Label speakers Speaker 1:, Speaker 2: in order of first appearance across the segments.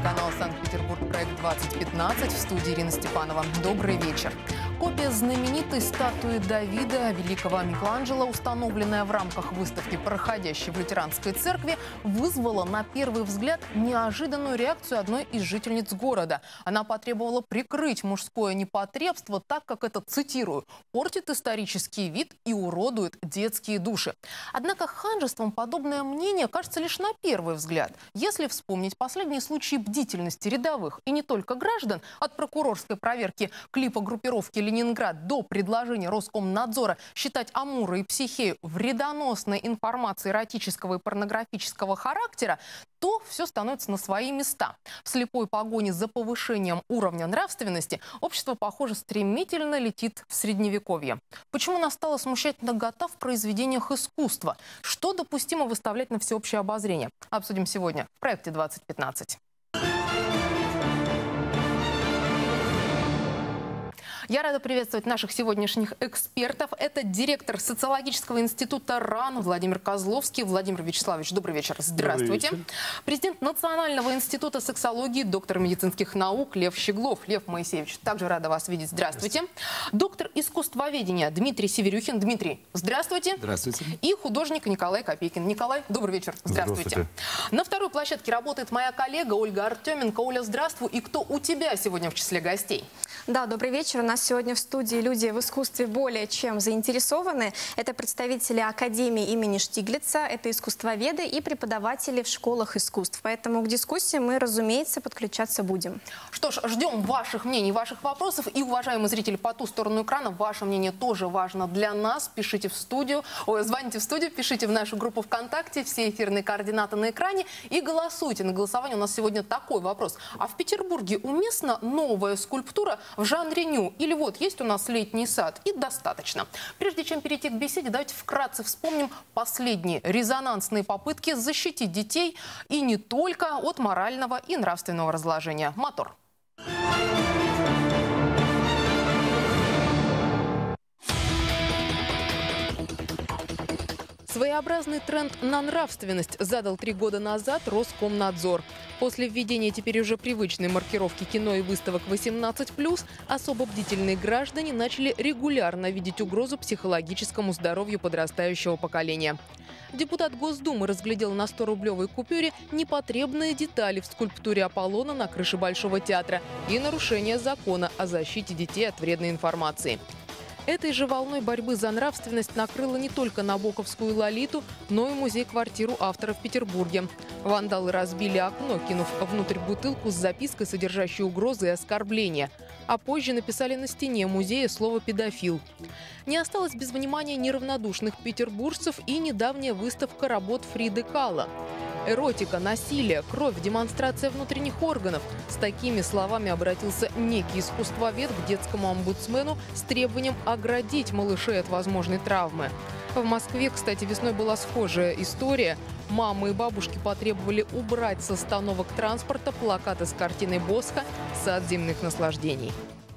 Speaker 1: телеканал «Санкт-Петербург», проект 2015, в студии Ирина Степанова. Добрый вечер. Копия знаменитой статуи Давида, великого Микеланджело, установленная в рамках выставки, проходящей в лютеранской церкви, вызвала на первый взгляд неожиданную реакцию одной из жительниц города. Она потребовала прикрыть мужское непотребство, так как это, цитирую, «портит исторический вид и уродует детские души». Однако ханжеством подобное мнение кажется лишь на первый взгляд. Если вспомнить последние случаи бдительности рядовых и не только граждан, от прокурорской проверки клипа группировки «Ленинград» до предложения Роскомнадзора считать Амура и Психею вредоносной информацией эротического и порнографического характера, то все становится на свои места. В слепой погоне за повышением уровня нравственности общество, похоже, стремительно летит в средневековье. Почему нас стало смущать нагота в произведениях искусства? Что допустимо выставлять на всеобщее обозрение? Обсудим сегодня в проекте 2015. Я рада приветствовать наших сегодняшних экспертов. Это директор социологического института РАН Владимир Козловский. Владимир Вячеславович, добрый вечер. Здравствуйте. Добрый вечер. Президент Национального института сексологии, доктор медицинских наук Лев Щеглов. Лев Моисеевич, также рада вас видеть. Здравствуйте. Доктор искусствоведения Дмитрий Северюхин. Дмитрий, здравствуйте.
Speaker 2: Здравствуйте.
Speaker 1: И художник Николай Копейкин. Николай, добрый вечер. Здравствуйте. На второй площадке работает моя коллега Ольга Артеменко. Оля, здравствуй. И кто у тебя сегодня в числе гостей?
Speaker 3: Да, добрый вечер. У нас сегодня в студии люди в искусстве более чем заинтересованы. Это представители Академии имени Штиглица, это искусствоведы и преподаватели в школах искусств. Поэтому к дискуссии мы, разумеется, подключаться будем.
Speaker 1: Что ж, ждем ваших мнений, ваших вопросов. И, уважаемые зрители по ту сторону экрана, ваше мнение тоже важно для нас. Пишите в студию, звоните в студию, пишите в нашу группу ВКонтакте, все эфирные координаты на экране и голосуйте. На голосование у нас сегодня такой вопрос. А в Петербурге уместна новая скульптура в жанре ню? Или вот есть у нас летний сад и достаточно? Прежде чем перейти к беседе, давайте вкратце вспомним последние резонансные попытки защитить детей и не только от морального и нравственного разложения. Мотор. Своеобразный тренд на нравственность задал 3 года назад Роскомнадзор. После введения теперь уже привычной маркировки кино и выставок 18+, особо бдительные граждане начали регулярно видеть угрозу психологическому здоровью подрастающего поколения. Депутат Госдумы разглядел на 100-рублевой купюре непотребные детали в скульптуре Аполлона на крыше Большого театра и нарушение закона о защите детей от вредной информации. Этой же волной борьбы за нравственность накрыла не только Набоковскую Лолиту, но и музей-квартиру автора в Петербурге. Вандалы разбили окно, кинув внутрь бутылку с запиской, содержащей угрозы и оскорбления. А позже написали на стене музея слово «педофил». Не осталось без внимания неравнодушных петербуржцев и недавняя выставка работ Фриды Кало. Эротика, насилие, кровь, демонстрация внутренних органов. С такими словами обратился некий искусствовед к детскому омбудсмену с требованием оградить малышей от возможной травмы. В Москве, кстати, весной была схожая история. Мамы и бабушки потребовали убрать с остановок транспорта плакаты с картиной Босха «Сад земных наслаждений».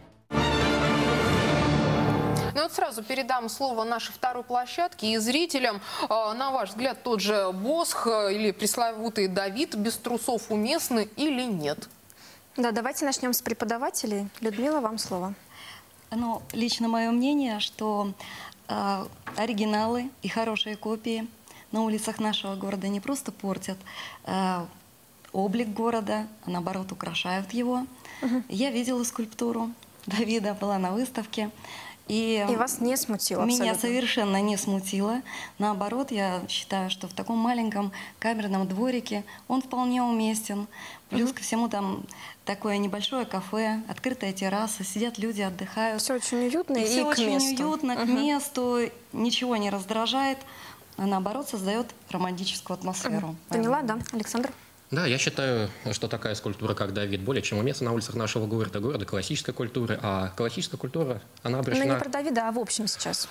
Speaker 1: Ну вот сразу передам слово нашей второй площадке и зрителям. На ваш взгляд, тот же Босх или пресловутый Давид без трусов уместны или нет?
Speaker 3: Да, давайте начнем с преподавателей. Людмила, вам слово.
Speaker 4: Ну, лично мое мнение, что оригиналы и хорошие копии на улицах нашего города не просто портят облик города, а наоборот украшают его. Я видела скульптуру Давида, была на выставке. И
Speaker 3: вас не смутило абсолютно?
Speaker 4: Меня совершенно не смутило. Наоборот, я считаю, что в таком маленьком камерном дворике он вполне уместен. Плюс ко всему там такое небольшое кафе, открытая терраса, сидят люди, отдыхают.
Speaker 3: Все очень уютно и
Speaker 4: все
Speaker 3: к
Speaker 4: очень
Speaker 3: месту.
Speaker 4: уютно, к месту, ничего не раздражает, а наоборот создает романтическую атмосферу.
Speaker 3: Поняла, да, Александр?
Speaker 5: Да, я считаю, что такая скульптура, как Давид, более чем уместна на улицах нашего города классической культуры. А классическая культура, она обращена...
Speaker 3: Ну, не про Давида, а в общем сейчас.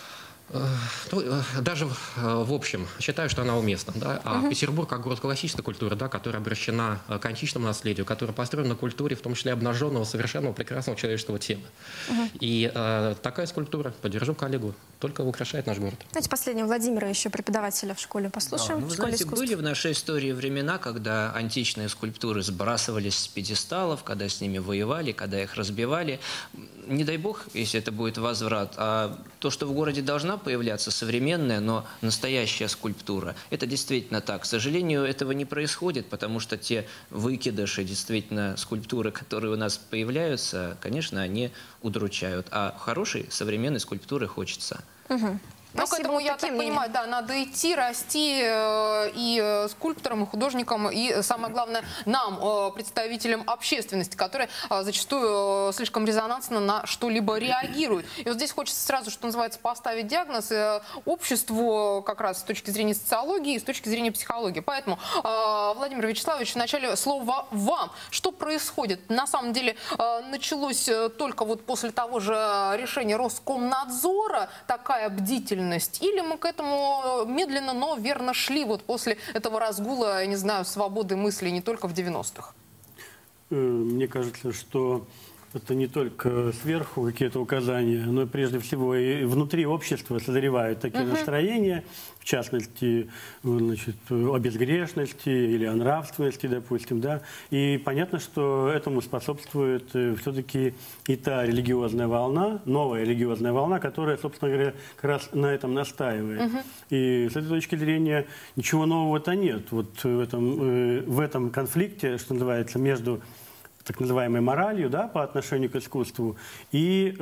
Speaker 5: Даже в общем, считаю, что она уместна. Да? А Петербург, как город классической культуры, да, которая обращена к античному наследию, которая построена на культуре, в том числе обнаженного, совершенного, прекрасного человеческого тела. И такая скульптура, поддержу коллегу, только украшает наш город.
Speaker 3: Давайте последнего Владимира, еще преподавателя в школе, послушаем.
Speaker 2: Да, вы знаете, были в нашей истории времена, когда античные скульптуры сбрасывались с пьедесталов, когда с ними воевали, когда их разбивали. Не дай бог, если это будет возврат. А то, что в городе должна появляться современная, но настоящая скульптура, это действительно так. К сожалению, этого не происходит, потому что те выкидыши, действительно, скульптуры, которые у нас появляются, конечно, они удручают. А хорошей современной скульптуры хочется.
Speaker 1: Но к этому, я так понимаю, да, надо идти, расти и скульпторам, и художникам, и, самое главное, нам, представителям общественности, которые зачастую слишком резонансно на что-либо реагируют. И вот здесь хочется сразу, что называется, поставить диагноз обществу как раз с точки зрения социологии и с точки зрения психологии. Поэтому, Владимир Вячеславович, вначале слово вам. Что происходит? На самом деле началось только вот после того же решения Роскомнадзора такая бдительность, или мы к этому медленно, но верно шли вот после этого разгула, я не знаю, свободы мысли не только в 90-х?
Speaker 6: Мне кажется, что это не только сверху какие-то указания, но и прежде всего и внутри общества созревают такие настроения, в частности, значит, о безгрешности или о нравственности, допустим, да. И понятно, что этому способствует все-таки и та религиозная волна, новая религиозная волна, которая, собственно говоря, как раз на этом настаивает. И с этой точки зрения ничего нового-то нет. Вот в этом конфликте, что называется, между так называемой моралью, да, по отношению к искусству, и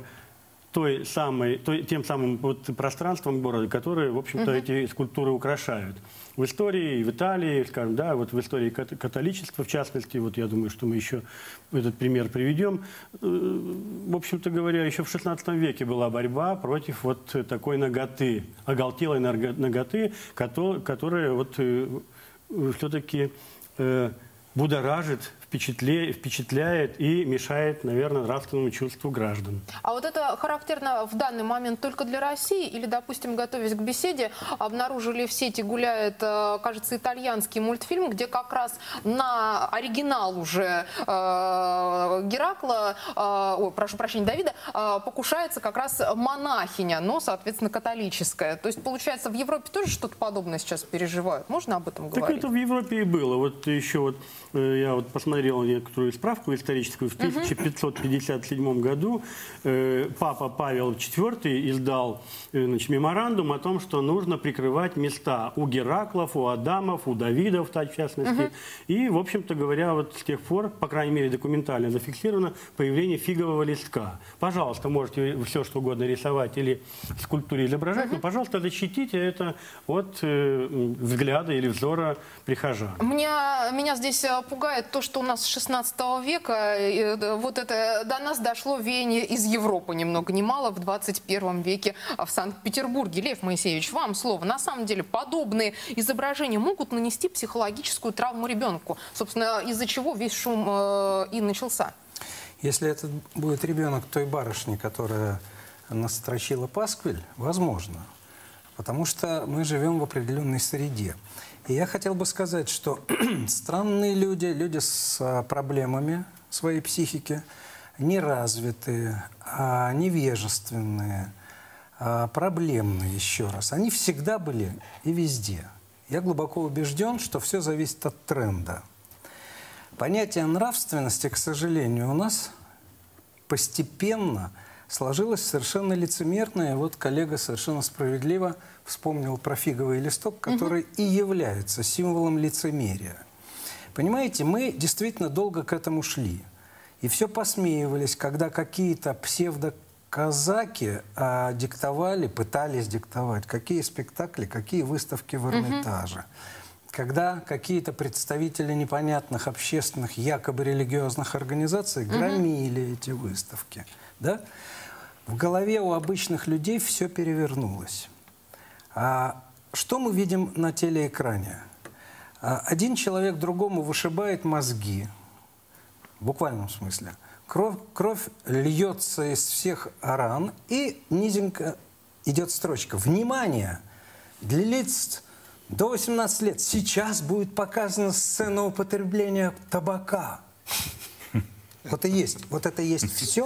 Speaker 6: тем самым вот пространством города, которые, в общем-то, эти скульптуры украшают. В истории, в Италии, скажем, да, вот в истории католичества, в частности, вот я думаю, что мы еще этот пример приведем. В общем-то говоря, еще в XVI веке была борьба против вот такой наготы, оголтелой наготы, которая вот все-таки будоражит, впечатляет и мешает, наверное, нравственному чувству граждан.
Speaker 1: А вот это характерно в данный момент только для России? Или, допустим, готовясь к беседе, обнаружили в сети гуляет, кажется, итальянский мультфильм, где как раз на оригинал уже Геракла, прошу прощения, Давида, покушается как раз монахиня, но, соответственно, католическая. То есть, получается, в Европе тоже что-то подобное сейчас переживают? Можно об этом говорить?
Speaker 6: Так это в Европе и было. Вот еще вот я вот посмотрел некоторую справку историческую. В 1557 году папа Павел IV издал меморандум о том, что нужно прикрывать места у Гераклов, у Адамов, у Давидов, в частности. И, в общем-то говоря, вот с тех пор, по крайней мере, документально зафиксировано появление фигового листка. Пожалуйста, можете все, что угодно рисовать или в скульптуре изображать, но, пожалуйста, защитите это от взгляда или взора прихожан.
Speaker 1: Меня здесь пугает то, что у нас с 16 века вот это до нас дошло веяние из Европы ни много ни мало в 21 веке в Санкт-Петербурге. Лев Моисеевич, вам слово. На самом деле подобные изображения могут нанести психологическую травму ребенку, собственно, из-за чего весь шум и начался.
Speaker 7: Если это будет ребенок той барышни, которая настрочила пасквиль, возможно. Потому что мы живем в определенной среде. И я хотел бы сказать, что странные люди, люди с проблемами своей психики, неразвитые, невежественные, проблемные, еще раз, они всегда были и везде. Я глубоко убежден, что все зависит от тренда. Понятие нравственности, к сожалению, у нас постепенно сложилось совершенно лицемерное. Вот коллега совершенно справедливо вспомнил про фиговый листок, который и является символом лицемерия. Понимаете, мы действительно долго к этому шли. И все посмеивались, когда какие-то псевдоказаки диктовали, пытались диктовать, какие спектакли, какие выставки в Эрмитаже. Когда какие-то представители непонятных общественных, якобы религиозных организаций громили эти выставки. Да? В голове у обычных людей все перевернулось. Что мы видим на телеэкране? Один человек другому вышибает мозги, в буквальном смысле. Кровь льется из всех ран, и низенько идет строчка «Внимание! Для лиц до 18 лет сейчас будет показана сцена употребления табака». Вот это есть все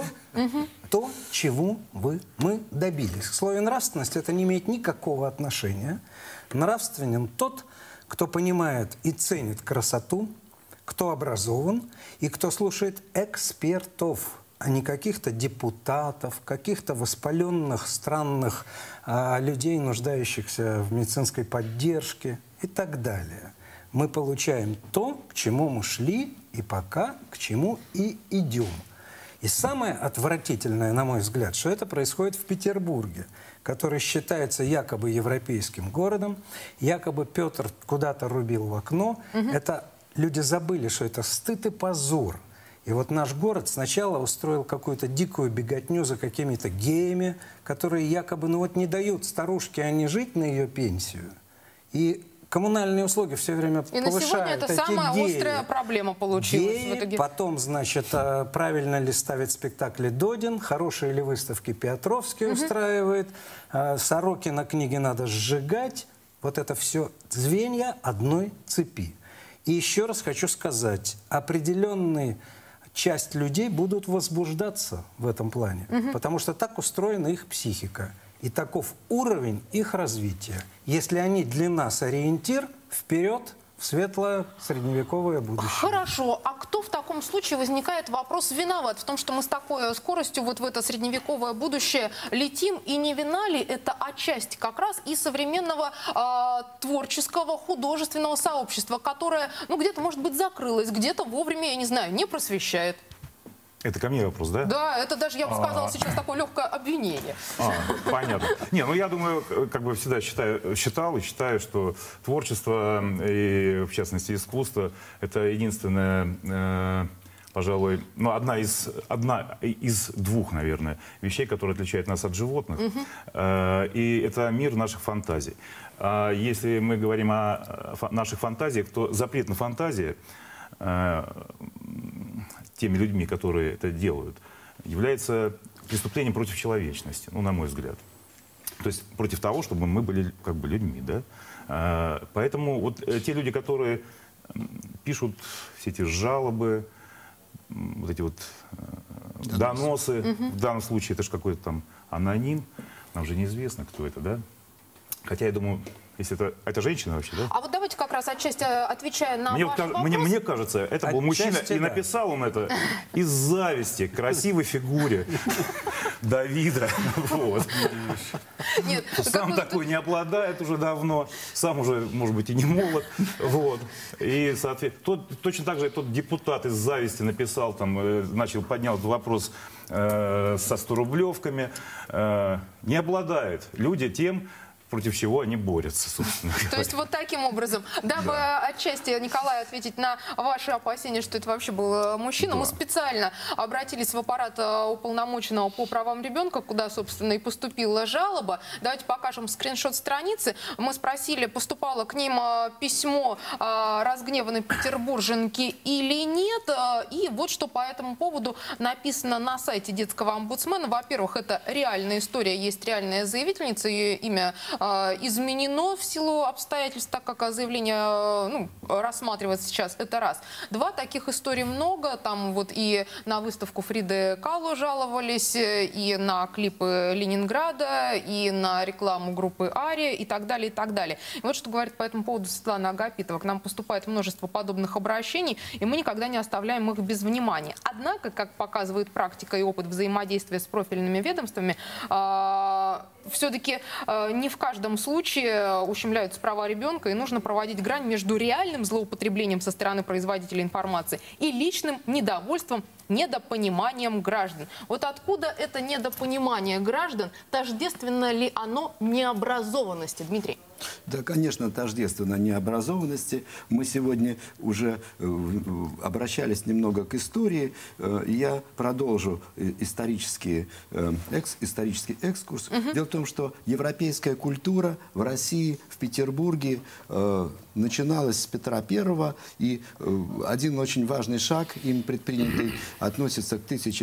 Speaker 7: то, чего мы добились. К слову нравственность это не имеет никакого отношения. Нравственен тот, кто понимает и ценит красоту, кто образован и кто слушает экспертов, а не каких-то депутатов, каких-то воспаленных, странных людей, нуждающихся в медицинской поддержке и так далее. Мы получаем то, к чему мы шли, и пока к чему и идем. И самое отвратительное, на мой взгляд, что это происходит в Петербурге, который считается якобы европейским городом, якобы Петр куда-то рубил в окно. Это люди забыли, что это стыд и позор. И вот наш город сначала устроил какую-то дикую беготню за какими-то геями, которые якобы не дают старушке они жить на ее пенсию. И коммунальные услуги все время повышают.
Speaker 1: И на сегодня это самая острая проблема получилась в итоге.
Speaker 7: Потом, значит, правильно ли ставит спектакли Додин, хорошие ли выставки Петровский устраивает, Сорокина книги надо сжигать. Вот это все звенья одной цепи. И еще раз хочу сказать, определенная часть людей будут возбуждаться в этом плане, потому что так устроена их психика. И таков уровень их развития. Если они для нас ориентир, вперед в светлое средневековое будущее.
Speaker 1: Хорошо. А кто в таком случае, возникает вопрос, виноват в том, что мы с такой скоростью вот в это средневековое будущее летим? И не вина ли это отчасти как раз и современного творческого, художественного сообщества, которое, где-то, может быть, закрылось, где-то вовремя, я не знаю, не просвещает?
Speaker 8: Это ко мне вопрос, да?
Speaker 1: Да, это даже, я бы сказала, сейчас такое легкое обвинение.
Speaker 8: Понятно. Я думаю, как бы всегда считал и считаю, что творчество и, в частности, искусство, это единственное, пожалуй, одна из двух, наверное, вещей, которые отличают нас от животных. И это мир наших фантазий. Если мы говорим о наших фантазиях, то запрет на фантазии теми людьми, которые это делают, является преступлением против человечности, на мой взгляд. То есть против того, чтобы мы были как бы людьми, да. Поэтому вот те люди, которые пишут все эти жалобы, вот эти вот доносы, в данном случае это же какой-то там аноним, нам же неизвестно, кто это, да. Хотя я думаю, если это женщина вообще, да?
Speaker 1: А вот давайте как раз отчасти отвечая на ваш вопрос.
Speaker 8: Мне кажется, это был мужчина, и написал он это из зависти к красивой фигуре Давида. Сам такой не обладает уже давно, сам уже, может быть, и не молод. И, соответственно, точно так же тот депутат из зависти написал, поднял вопрос со 100-рублевками. Не обладает люди тем, против чего они борются, собственно говоря.
Speaker 1: То есть вот таким образом, дабы отчасти, Николай, ответить на ваши опасения, что это вообще был мужчина, мы специально обратились в аппарат уполномоченного по правам ребенка, куда, собственно, и поступила жалоба. Давайте покажем скриншот страницы. Мы спросили, поступало к ним письмо разгневанной петербурженки или нет. И вот что по этому поводу написано на сайте детского омбудсмена. Во-первых, это реальная история, есть реальная заявительница, ее имя изменено в силу обстоятельств, так как заявление рассматривается сейчас. Это раз. Два, таких историй много. Там вот и на выставку Фриды Кало жаловались, и на клипы Ленинграда, и на рекламу группы Ария, и так далее, и так далее. И вот что говорит по этому поводу Светлана Агапитова. К нам поступает множество подобных обращений, и мы никогда не оставляем их без внимания. Однако, как показывает практика и опыт взаимодействия с профильными ведомствами, все-таки не в каждом случае ущемляются права ребенка, и нужно проводить грань между реальным злоупотреблением со стороны производителя информации и личным недовольством, недопониманием граждан. Вот откуда это недопонимание граждан? Тождественно ли оно необразованности, Дмитрий?
Speaker 9: Да, конечно, тождественно необразованности. Мы сегодня уже обращались немного к истории. Я продолжу исторический экскурс. Дело в том, что европейская культура в России, в Петербурге начиналась с Петра I, и один очень важный шаг, им предпринятый, относится к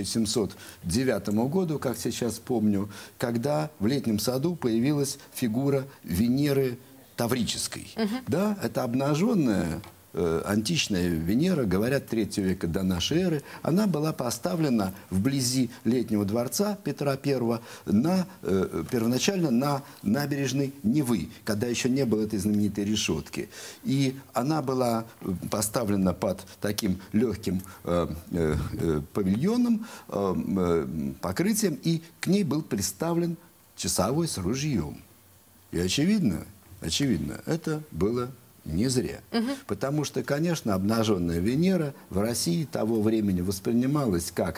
Speaker 9: 1709 году, как сейчас помню, когда в Летнем саду появилась фигура Венеры Таврической. Да, это обнаженная античная Венера, говорят, 3 века до нашей эры. Она была поставлена вблизи Летнего дворца Петра I первоначально на набережной Невы, когда еще не было этой знаменитой решетки. И она была поставлена под таким легким павильоном, покрытием, и к ней был приставлен часовой с ружьем. И очевидно, это было не зря. Потому что, конечно, обнаженная Венера в России того времени воспринималась как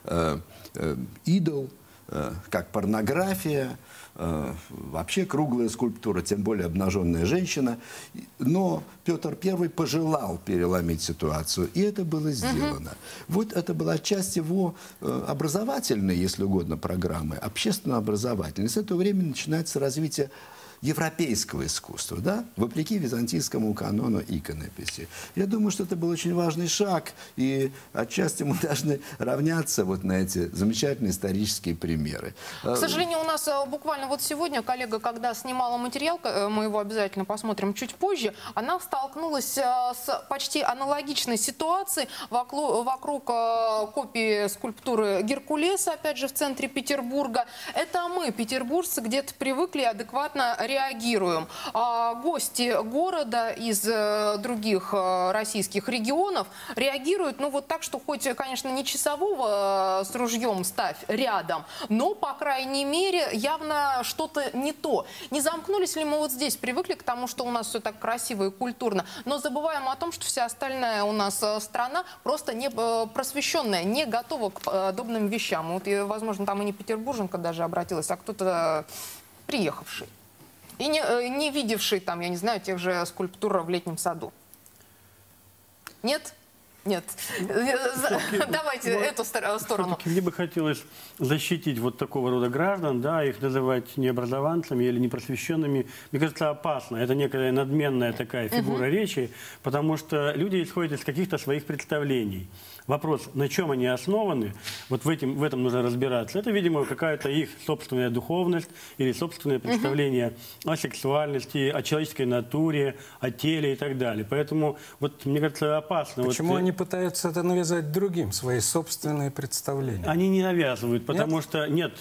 Speaker 9: идол, как порнография, вообще круглая скульптура, тем более обнаженная женщина. Но Петр I пожелал переломить ситуацию, и это было сделано. Вот это была часть его образовательной, если угодно, программы, общественно-образовательной. С этого времени начинается развитие европейского искусства, да, вопреки византийскому канону иконописи. Я думаю, что это был очень важный шаг, и отчасти мы должны равняться вот на эти замечательные исторические примеры.
Speaker 1: К сожалению, у нас буквально вот сегодня коллега, когда снимала материал, мы его обязательно посмотрим чуть позже, она столкнулась с почти аналогичной ситуацией вокруг копии скульптуры Геркулеса, опять же, в центре Петербурга. Это мы, петербуржцы, где-то привыкли адекватно реагируем. Гости города из других российских регионов реагируют, ну, вот так, что хоть, конечно, не часового с ружьем ставь рядом, но, по крайней мере, явно что-то не то. Не замкнулись ли мы вот здесь, привыкли к тому, что у нас все так красиво и культурно, но забываем о том, что вся остальная у нас страна просто не просвещенная, не готова к подобным вещам. Вот, и, возможно, там и не петербурженка даже обратилась, а кто-то приехавший. И не видевший там, я не знаю, тех же скульптур в Летнем саду. Нет? Нет. Давайте эту сторону.
Speaker 6: Мне бы хотелось защитить вот такого рода граждан, да, их называть необразованцами или непросвещенными. Мне кажется, опасно. Это некая надменная такая фигура речи, потому что люди исходят из каких-то своих представлений. Вопрос, на чем они основаны, вот в этом нужно разбираться. Это, видимо, какая-то их собственная духовность или собственное представление о сексуальности, о человеческой натуре, о теле и так далее. Поэтому, вот, мне кажется, опасно.
Speaker 7: Почему они пытаются это навязать другим, свои собственные представления?
Speaker 6: Они не навязывают, потому что нет,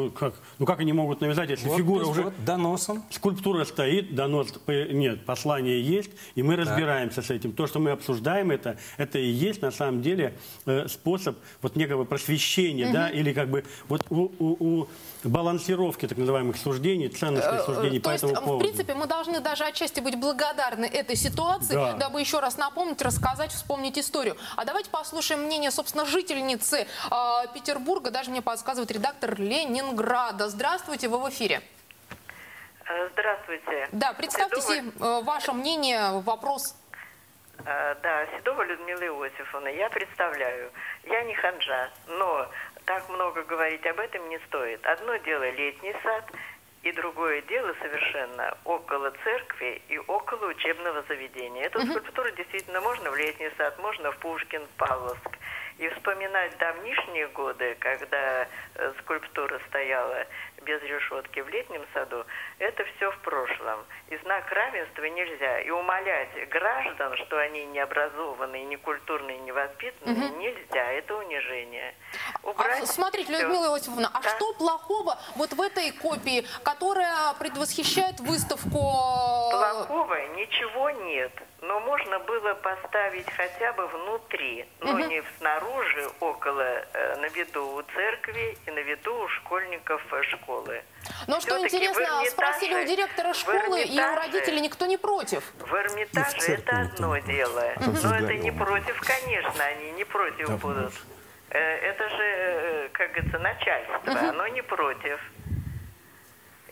Speaker 6: как они могут навязать, если вот, фигура уже...
Speaker 7: Вот, доносом.
Speaker 6: Скульптура стоит, донос нет, послание есть, и мы разбираемся с этим. То, что мы обсуждаем, это и есть на самом деле способ вот некого просвещения, да, или как бы вот у балансировки так называемых суждений, ценностных суждений по этому поводу.
Speaker 1: В принципе, мы должны даже отчасти быть благодарны этой ситуации, дабы еще раз напомнить, рассказать, вспомнить историю. А давайте послушаем мнение, собственно, жительницы Петербурга, даже мне подсказывает редактор Ленинграда. Здравствуйте, вы в эфире.
Speaker 10: Здравствуйте.
Speaker 1: Да, представьте ваше мнение, вопрос.
Speaker 10: Да, Седова Людмила Иосифовна, я представляю, я не ханжа, но так много говорить об этом не стоит. Одно дело Летний сад, и другое дело совершенно около церкви и около учебного заведения. Эту скульптуру действительно можно в Летний сад, можно в Пушкин, в Павловск. И вспоминать давнишние годы, когда скульптура стояла без решетки в Летнем саду, это все в прошлом. И знак равенства нельзя. И умалять граждан, что они необразованные, некультурные, невоспитанные, нельзя. Это унижение.
Speaker 1: Смотрите, Людмила Иосифовна, а что плохого вот в этой копии, которая предвосхищает выставку?
Speaker 10: Плохого ничего нет. Но можно было поставить хотя бы внутри, но не снаружи, около, на виду у церкви и на виду у школьников школы.
Speaker 1: Но что интересно, спросили у директора школы и у родителей, никто не против.
Speaker 10: В Эрмитаже это одно дело. Но это не против, конечно, они не против будут. Это же, как говорится, начальство, оно не против.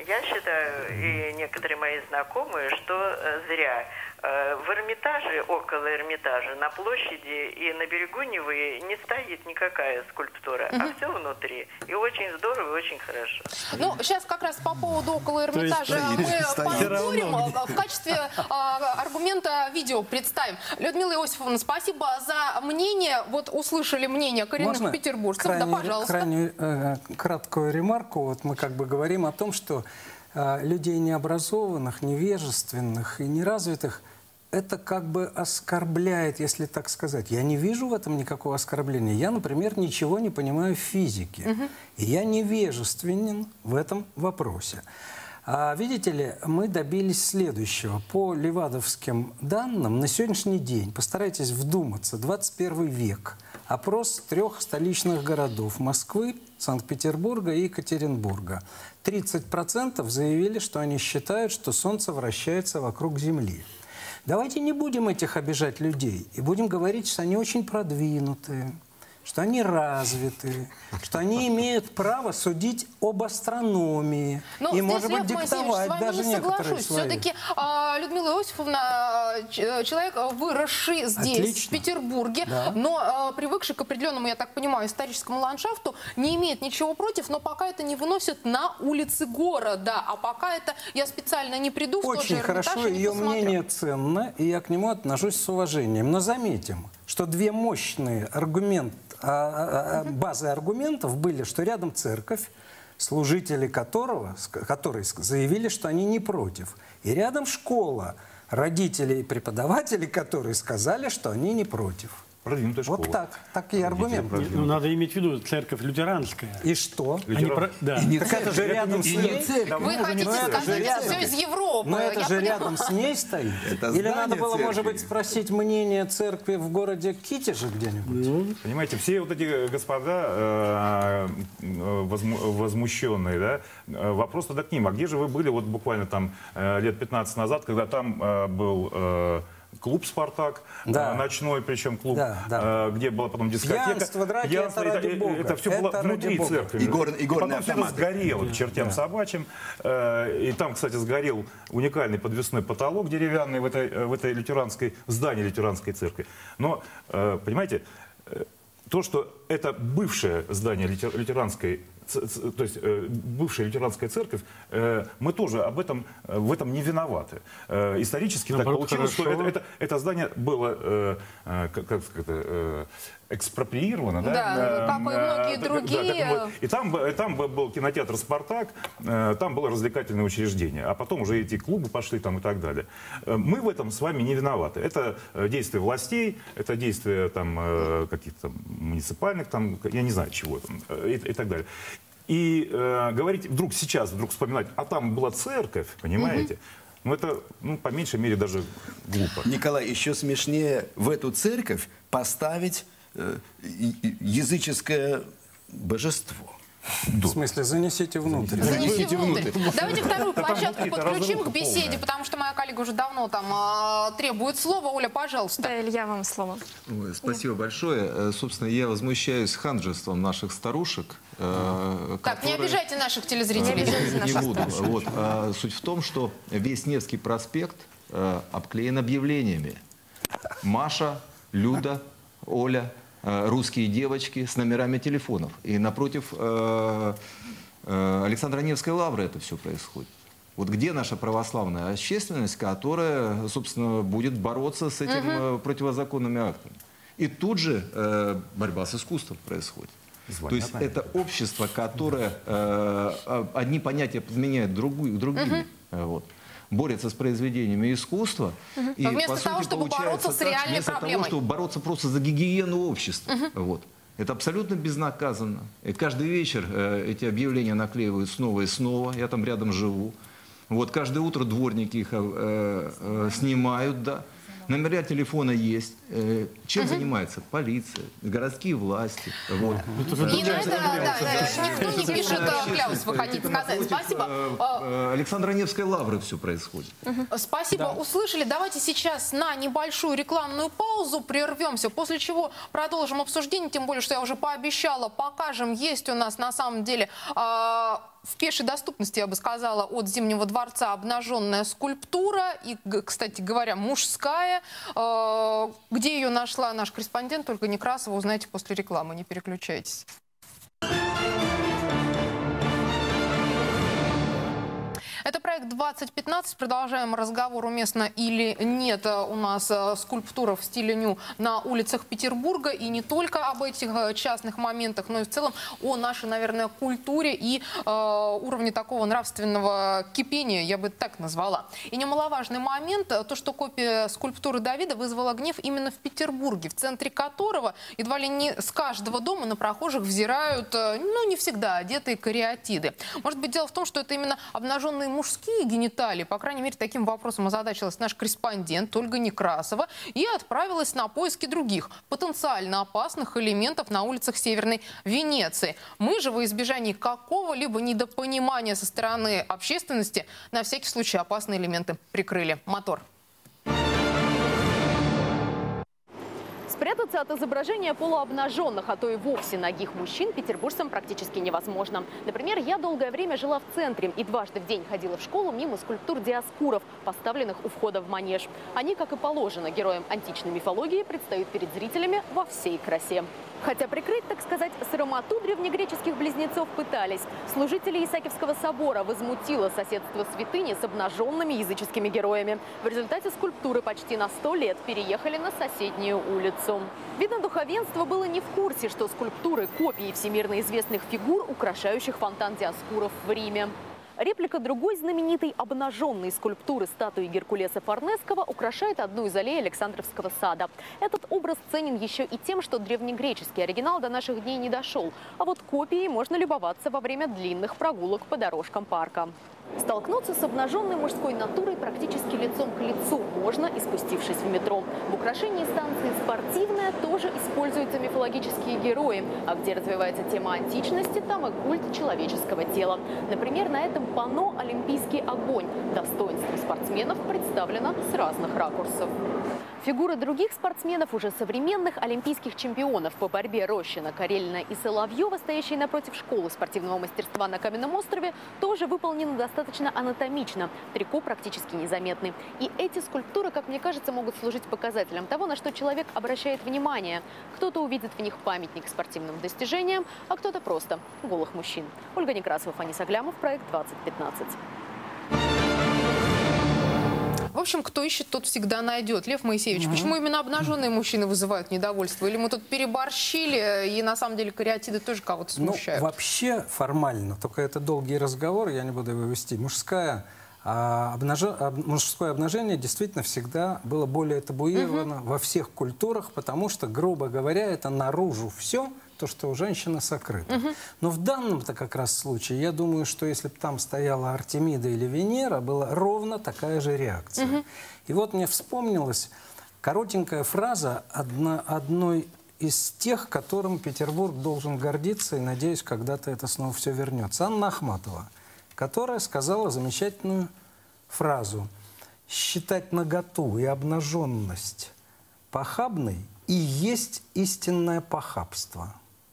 Speaker 10: Я считаю, и некоторые мои знакомые, что зря. В Эрмитаже, около Эрмитажа, на площади и на берегу Невы не стоит никакая скульптура, а все внутри. И очень здорово, и очень хорошо.
Speaker 1: Ну, сейчас как раз по поводу около Эрмитажа мы поспорим. В качестве аргумента видео представим. Людмила Иосифовна, спасибо за мнение. Вот услышали мнение коренных петербуржцев. Да, пожалуйста.
Speaker 7: Крайне краткую ремарку. Вот мы как бы говорим о том, что людей необразованных, невежественных и неразвитых это как бы оскорбляет, если так сказать. Я не вижу в этом никакого оскорбления. Я, например, ничего не понимаю в физике. И я невежественен в этом вопросе. А видите ли, мы добились следующего. По левадовским данным, на сегодняшний день, постарайтесь вдуматься, 21 век, опрос 3 столичных городов – Москвы, Санкт-Петербурга и Екатеринбурга. 30% заявили, что они считают, что Солнце вращается вокруг Земли. Давайте не будем этих обижать людей и будем говорить, что они очень продвинутые, что они развитые, что они имеют право судить об астрономии и, может быть, диктовать даже некоторые свои.
Speaker 1: Все-таки Людмила Иосифовна человек, выросший здесь, в Петербурге, но привыкший к определенному, я так понимаю, историческому ландшафту, не имеет ничего против, но пока это не выносит на улицы города, а пока это я специально не приду в тот же Эрмитаж и не посмотрю.
Speaker 7: Очень хорошо, ее мнение ценно, и я к нему отношусь с уважением. Но заметим, что две мощные базы аргументов были, что рядом церковь, служители которые заявили, что они не против. И рядом школа, родители и преподаватели, которые сказали, что они не против.
Speaker 8: Продвинутая школа.
Speaker 7: Вот так, такие аргументы.
Speaker 6: Ну, надо иметь в виду, церковь лютеранская.
Speaker 7: И что?
Speaker 6: Да.
Speaker 7: Так это же рядом с ней.
Speaker 1: Вы хотите сказать, это все из Европы?
Speaker 7: Но это же рядом с ней стоит. Или надо было, может быть, спросить мнение церкви в городе Китеже где-нибудь?
Speaker 8: Понимаете, все вот эти господа возмущенные, да, вопрос тогда к ним. А где же вы были вот буквально там лет 15 назад, когда там был... клуб «Спартак», ночной, причем клуб, где была потом дискотека.
Speaker 7: Пьянство, драки, это ради Бога.
Speaker 8: Это все было внутри церкви. Потом все это сгорело к чертям собачьим. И там, кстати, сгорел уникальный подвесной потолок деревянный в этой здании лютеранской церкви. Но, понимаете, то, что это бывшее здание лютеранской, то есть бывшая лютеранская церковь, мы тоже в этом не виноваты. Исторически так получилось, что это здание было экспроприировано.
Speaker 1: Да, как и многие другие.
Speaker 8: И там был кинотеатр «Спартак», там было развлекательное учреждение. А потом уже эти клубы пошли там и так далее. Мы в этом с вами не виноваты. Это действия властей, это действия каких-то муниципальных, я не знаю чего там, и так далее. И говорить вдруг вспоминать, а там была церковь, понимаете? Ну, это, по меньшей мере, даже глупо.
Speaker 9: Николай, еще смешнее в эту церковь поставить языческое божество.
Speaker 7: В смысле, занесите внутрь.
Speaker 1: Занесите внутрь. Давайте вторую площадку подключим к беседе, потому что моя коллега уже давно там требует слова. Оля, пожалуйста.
Speaker 3: Да, Илья, вам слово.
Speaker 11: Спасибо большое. Собственно, я возмущаюсь ханжеством наших старушек.
Speaker 1: Так, не обижайте наших телезрителей.
Speaker 11: Не буду. Суть в том, что весь Невский проспект обклеен объявлениями. Маша, Люда, Оля, русские девочки с номерами телефонов. И напротив Александра Невской лавры это все происходит. Вот где наша православная общественность, которая, собственно, будет бороться с этими противозаконными актами? И тут же борьба с искусством происходит. То есть это общество, которое одни понятия подменяет другими. Борется с произведениями искусства. И,
Speaker 1: вместо того, чтобы бороться с реальной проблемой.
Speaker 11: Вместо того, чтобы бороться просто за гигиену общества. Это абсолютно безнаказанно. И каждый вечер эти объявления наклеивают снова и снова. Я там рядом живу. Каждое утро дворники их снимают, да. Номера телефона есть. Чем занимается? Полиция, городские власти.
Speaker 1: И на это никто не пишет кляус, вы хотите сказать. Спасибо.
Speaker 11: Александра Невской лавры все происходит.
Speaker 1: Спасибо, услышали. Давайте сейчас на небольшую рекламную паузу прервемся, после чего продолжим обсуждение, тем более, что я уже пообещала, покажем. Есть у нас на самом деле в пешей доступности, я бы сказала, от Зимнего дворца обнаженная скульптура. И, кстати говоря, мужская. Где ее нашла наш корреспондент Ольга Некрасова, узнаете после рекламы. Не переключайтесь. Это проект 2015. Продолжаем разговор, уместно или нет у нас скульптура в стиле ню на улицах Петербурга. И не только об этих частных моментах, но и в целом о нашей, наверное, культуре и уровне такого нравственного кипения, я бы так назвала. И немаловажный момент, то, что копия скульптуры Давида вызвала гнев именно в Петербурге, в центре которого едва ли не с каждого дома на прохожих взирают, ну, не всегда одетые кариатиды. Может быть, дело в том, что это именно обнаженные мужские гениталии. По крайней мере, таким вопросом озадачилась наш корреспондент Ольга Некрасова и отправилась на поиски других потенциально опасных элементов на улицах Северной Венеции. Мы же во избежании какого-либо недопонимания со стороны общественности на всякий случай опасные элементы прикрыли. Мотор.
Speaker 12: Спрятаться от изображения полуобнаженных, а то и вовсе нагих мужчин петербуржцам практически невозможно. Например, я долгое время жила в центре и дважды в день ходила в школу мимо скульптур Диоскуров, поставленных у входа в манеж. Они, как и положено героям античной мифологии, предстают перед зрителями во всей красе. Хотя прикрыть, так сказать, срамоту древнегреческих близнецов пытались. Служители Исаакиевского собора возмутило соседство святыни с обнаженными языческими героями. В результате скульптуры почти на 100 лет переехали на соседнюю улицу. Видно, духовенство было не в курсе, что скульптуры – копии всемирно известных фигур, украшающих фонтан Диоскуров в Риме. Реплика другой знаменитой обнаженной скульптуры статуи Геркулеса Форнесского украшает одну из аллей Александровского сада. Этот образ ценен еще и тем, что древнегреческий оригинал до наших дней не дошел. А вот копией можно любоваться во время длинных прогулок по дорожкам парка. Столкнуться с обнаженной мужской натурой практически лицом к лицу можно, и спустившись в метро. В украшении станции «Спортивная» тоже используются мифологические герои. А где развивается тема античности, там и культ человеческого тела. Например, на этом панно «Олимпийский огонь». Достоинство спортсменов представлено с разных ракурсов. Фигуры других спортсменов, уже современных олимпийских чемпионов по борьбе Рощина, Карелина и Соловьева, стоящие напротив школы спортивного мастерства на Каменном острове, тоже выполнены достаточно анатомично. Трико практически незаметны. И эти скульптуры, как мне кажется, могут служить показателем того, на что человек обращает внимание. Кто-то увидит в них памятник спортивным достижениям, а кто-то просто голых мужчин. Ольга Некрасова, Фанис Аглямов, проект 2015.
Speaker 1: В общем, кто ищет, тот всегда найдет. Лев Моисеевич, почему именно обнаженные мужчины вызывают недовольство? Или мы тут переборщили, и на самом деле кариатиды тоже кого-то смущают?
Speaker 7: Ну, вообще формально, только это долгий разговор, я не буду его вести. Мужское обнажение действительно всегда было более табуировано во всех культурах, потому что, грубо говоря, это наружу все, то, что у женщины сокрыто. Но в данном-то как раз случае, я думаю, что если бы там стояла Артемида или Венера, была ровно такая же реакция. И вот мне вспомнилась коротенькая фраза одной из тех, которым Петербург должен гордиться, и, надеюсь, когда-то это снова все вернется. Анна Ахматова, которая сказала замечательную фразу: «Считать наготу и обнаженность похабной и есть истинное похабство».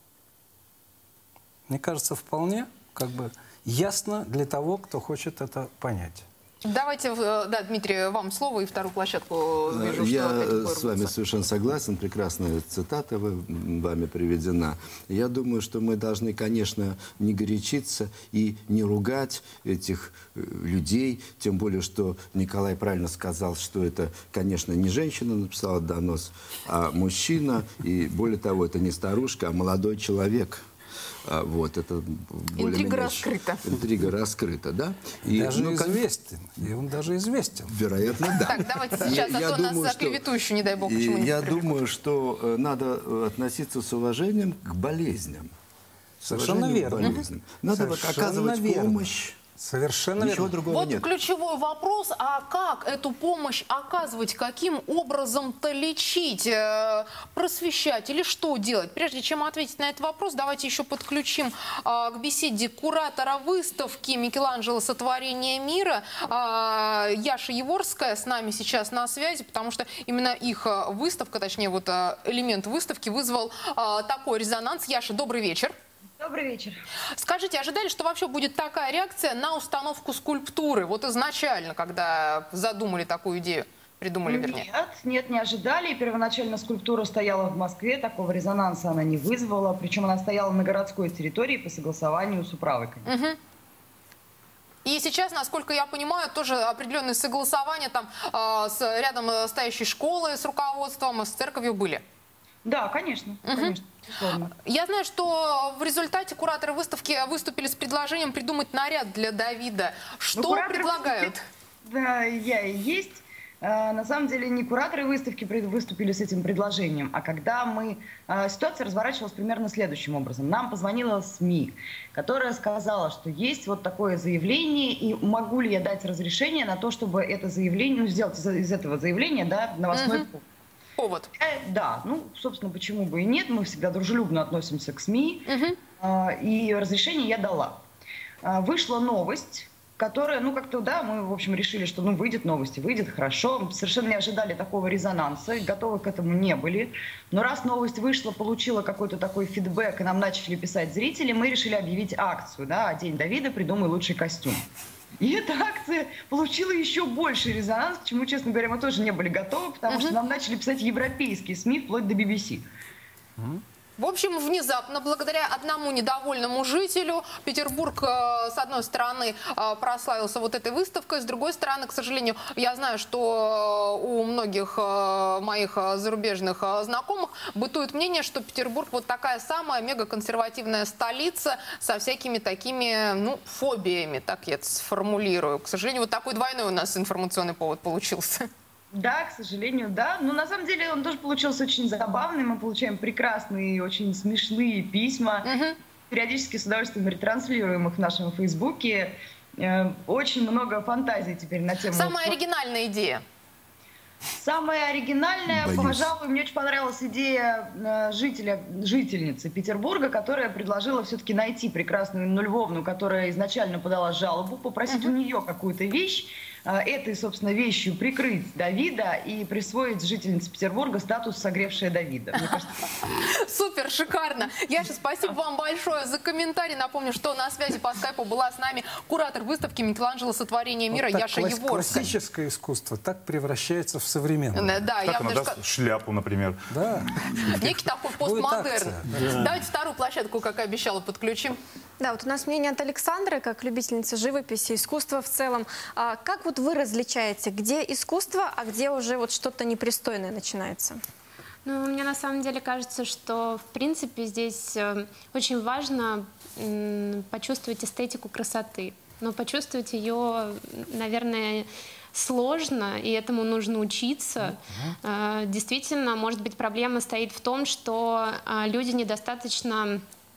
Speaker 7: Мне кажется, вполне ясно для того, кто хочет это понять.
Speaker 1: Давайте, да, Дмитрий, вам слово и вторую площадку. Вижу,
Speaker 9: я с вами совершенно согласен. Прекрасная цитата вами приведена. Я думаю, что мы должны, конечно, не горячиться и не ругать этих людей. Тем более, что Николай правильно сказал, что это, конечно, не женщина написала донос, а мужчина. И более того, это не старушка, а молодой человек. Вот, это
Speaker 1: интрига раскрыта.
Speaker 9: Интрига раскрыта, да?
Speaker 7: И даже известен. И он даже известен.
Speaker 9: Вероятно, да.
Speaker 1: Так, давайте сейчас, а то нас за клевету еще, не дай бог, почему-нибудь
Speaker 9: Я думаю, что надо относиться с уважением к болезням.
Speaker 7: Совершенно верно.
Speaker 9: Надо оказывать помощь.
Speaker 7: Совершенно
Speaker 9: ничего
Speaker 7: верно.
Speaker 9: Другого
Speaker 1: вот
Speaker 9: нет.
Speaker 1: Ключевой вопрос, а как эту помощь оказывать, каким образом-то лечить, просвещать или что делать? Прежде чем ответить на этот вопрос, давайте еще подключим к беседе куратора выставки «Микеланджело. Сотворение мира» Яша Еворская с нами сейчас на связи, потому что именно их выставка, точнее вот элемент выставки вызвал такой резонанс. Яша, добрый вечер.
Speaker 13: Добрый вечер.
Speaker 1: Скажите, ожидали, что вообще будет такая реакция на установку скульптуры? Вот изначально, когда задумали такую идею, придумали, вернее.
Speaker 13: Нет, не ожидали. И первоначально скульптура стояла в Москве, такого резонанса она не вызвала. Причем она стояла на городской территории по согласованию с управой.
Speaker 1: И сейчас, насколько я понимаю, тоже определенные согласования там с рядом стоящей школы, с руководством, с церковью были.
Speaker 13: Да, конечно. Конечно, безусловно.
Speaker 1: Я знаю, что в результате кураторы выставки выступили с предложением придумать наряд для Давида. Что предлагают?
Speaker 13: Да, я и есть. На самом деле не кураторы выставки выступили с этим предложением, а когда ситуация разворачивалась примерно следующим образом. Нам позвонила СМИ, которая сказала, что есть вот такое заявление, и могу ли я дать разрешение на то, чтобы это заявление, сделать из этого заявления, да, новостной
Speaker 1: повод.
Speaker 13: Да, собственно, почему бы и нет. Мы всегда дружелюбно относимся к СМИ. И разрешение я дала. Вышла новость, которая, как-то, да, мы, в общем, решили, что, выйдет новость, выйдет хорошо. Совершенно не ожидали такого резонанса, готовы к этому не были. Но раз новость вышла, получила какой-то такой фидбэк, и нам начали писать зрители, мы решили объявить акцию, да, «День Давида, придумай лучший костюм». И эта акция получила еще больший резонанс, к чему, честно говоря, мы тоже не были готовы, потому что нам начали писать европейские СМИ, вплоть до BBC.
Speaker 1: В общем, внезапно, благодаря одному недовольному жителю, Петербург, с одной стороны, прославился вот этой выставкой, с другой стороны, к сожалению, я знаю, что у многих моих зарубежных знакомых бытует мнение, что Петербург вот такая самая мегаконсервативная столица со всякими такими, фобиями, так я это сформулирую. К сожалению, вот такой двойной у нас информационный повод получился.
Speaker 13: Да, к сожалению, да. Но на самом деле он тоже получился очень забавный. Мы получаем прекрасные, очень смешные письма. Периодически с удовольствием ретранслируем их в нашем Фейсбуке. Очень много фантазий теперь на тему...
Speaker 1: Самая оригинальная идея.
Speaker 13: Самая оригинальная, пожалуй, мне очень понравилась идея жительницы Петербурга, которая предложила все-таки найти прекрасную Инну Львовну, которая изначально подала жалобу, попросить у нее какую-то вещь, этой, собственно, вещью прикрыть Давида и присвоить жительнице Петербурга статус «согревшая Давида». Мне кажется,
Speaker 1: супер, шикарно. Яша, спасибо вам большое за комментарий. Напомню, что на связи по скайпу была с нами куратор выставки «Микеланджело. Сотворение мира» Яша Еворская.
Speaker 7: Классическое искусство так превращается в современное.
Speaker 1: Да,
Speaker 8: как она даст шляпу, например.
Speaker 7: Да.
Speaker 1: Некий такой постмодерн. Давайте вторую площадку, как и обещала, подключим.
Speaker 3: Да, вот у нас мнение от Александры, как любительницы живописи, искусства в целом. Как вот вы различаете, где искусство, а где уже вот что-то непристойное начинается?
Speaker 14: Мне на самом деле кажется, что в принципе здесь очень важно почувствовать эстетику красоты. Но почувствовать ее, наверное, сложно, и этому нужно учиться. Действительно, может быть, проблема стоит в том, что люди недостаточно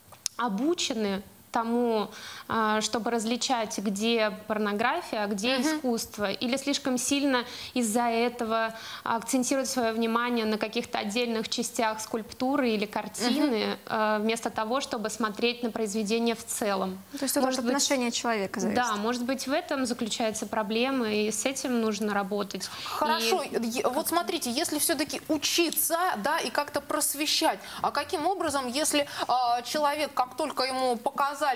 Speaker 14: обучены тому, чтобы различать, где порнография, а где искусство. Или слишком сильно из-за этого акцентируют свое внимание на каких-то отдельных частях скульптуры или картины, вместо того, чтобы смотреть на произведение в целом.
Speaker 3: То есть это отношение человека зависит.
Speaker 14: Да, может быть, в этом заключается проблема, и с этим нужно работать.
Speaker 1: Хорошо, вот смотрите, если все-таки учиться, да, и как-то просвещать, а каким образом, если человек, как только ему показали,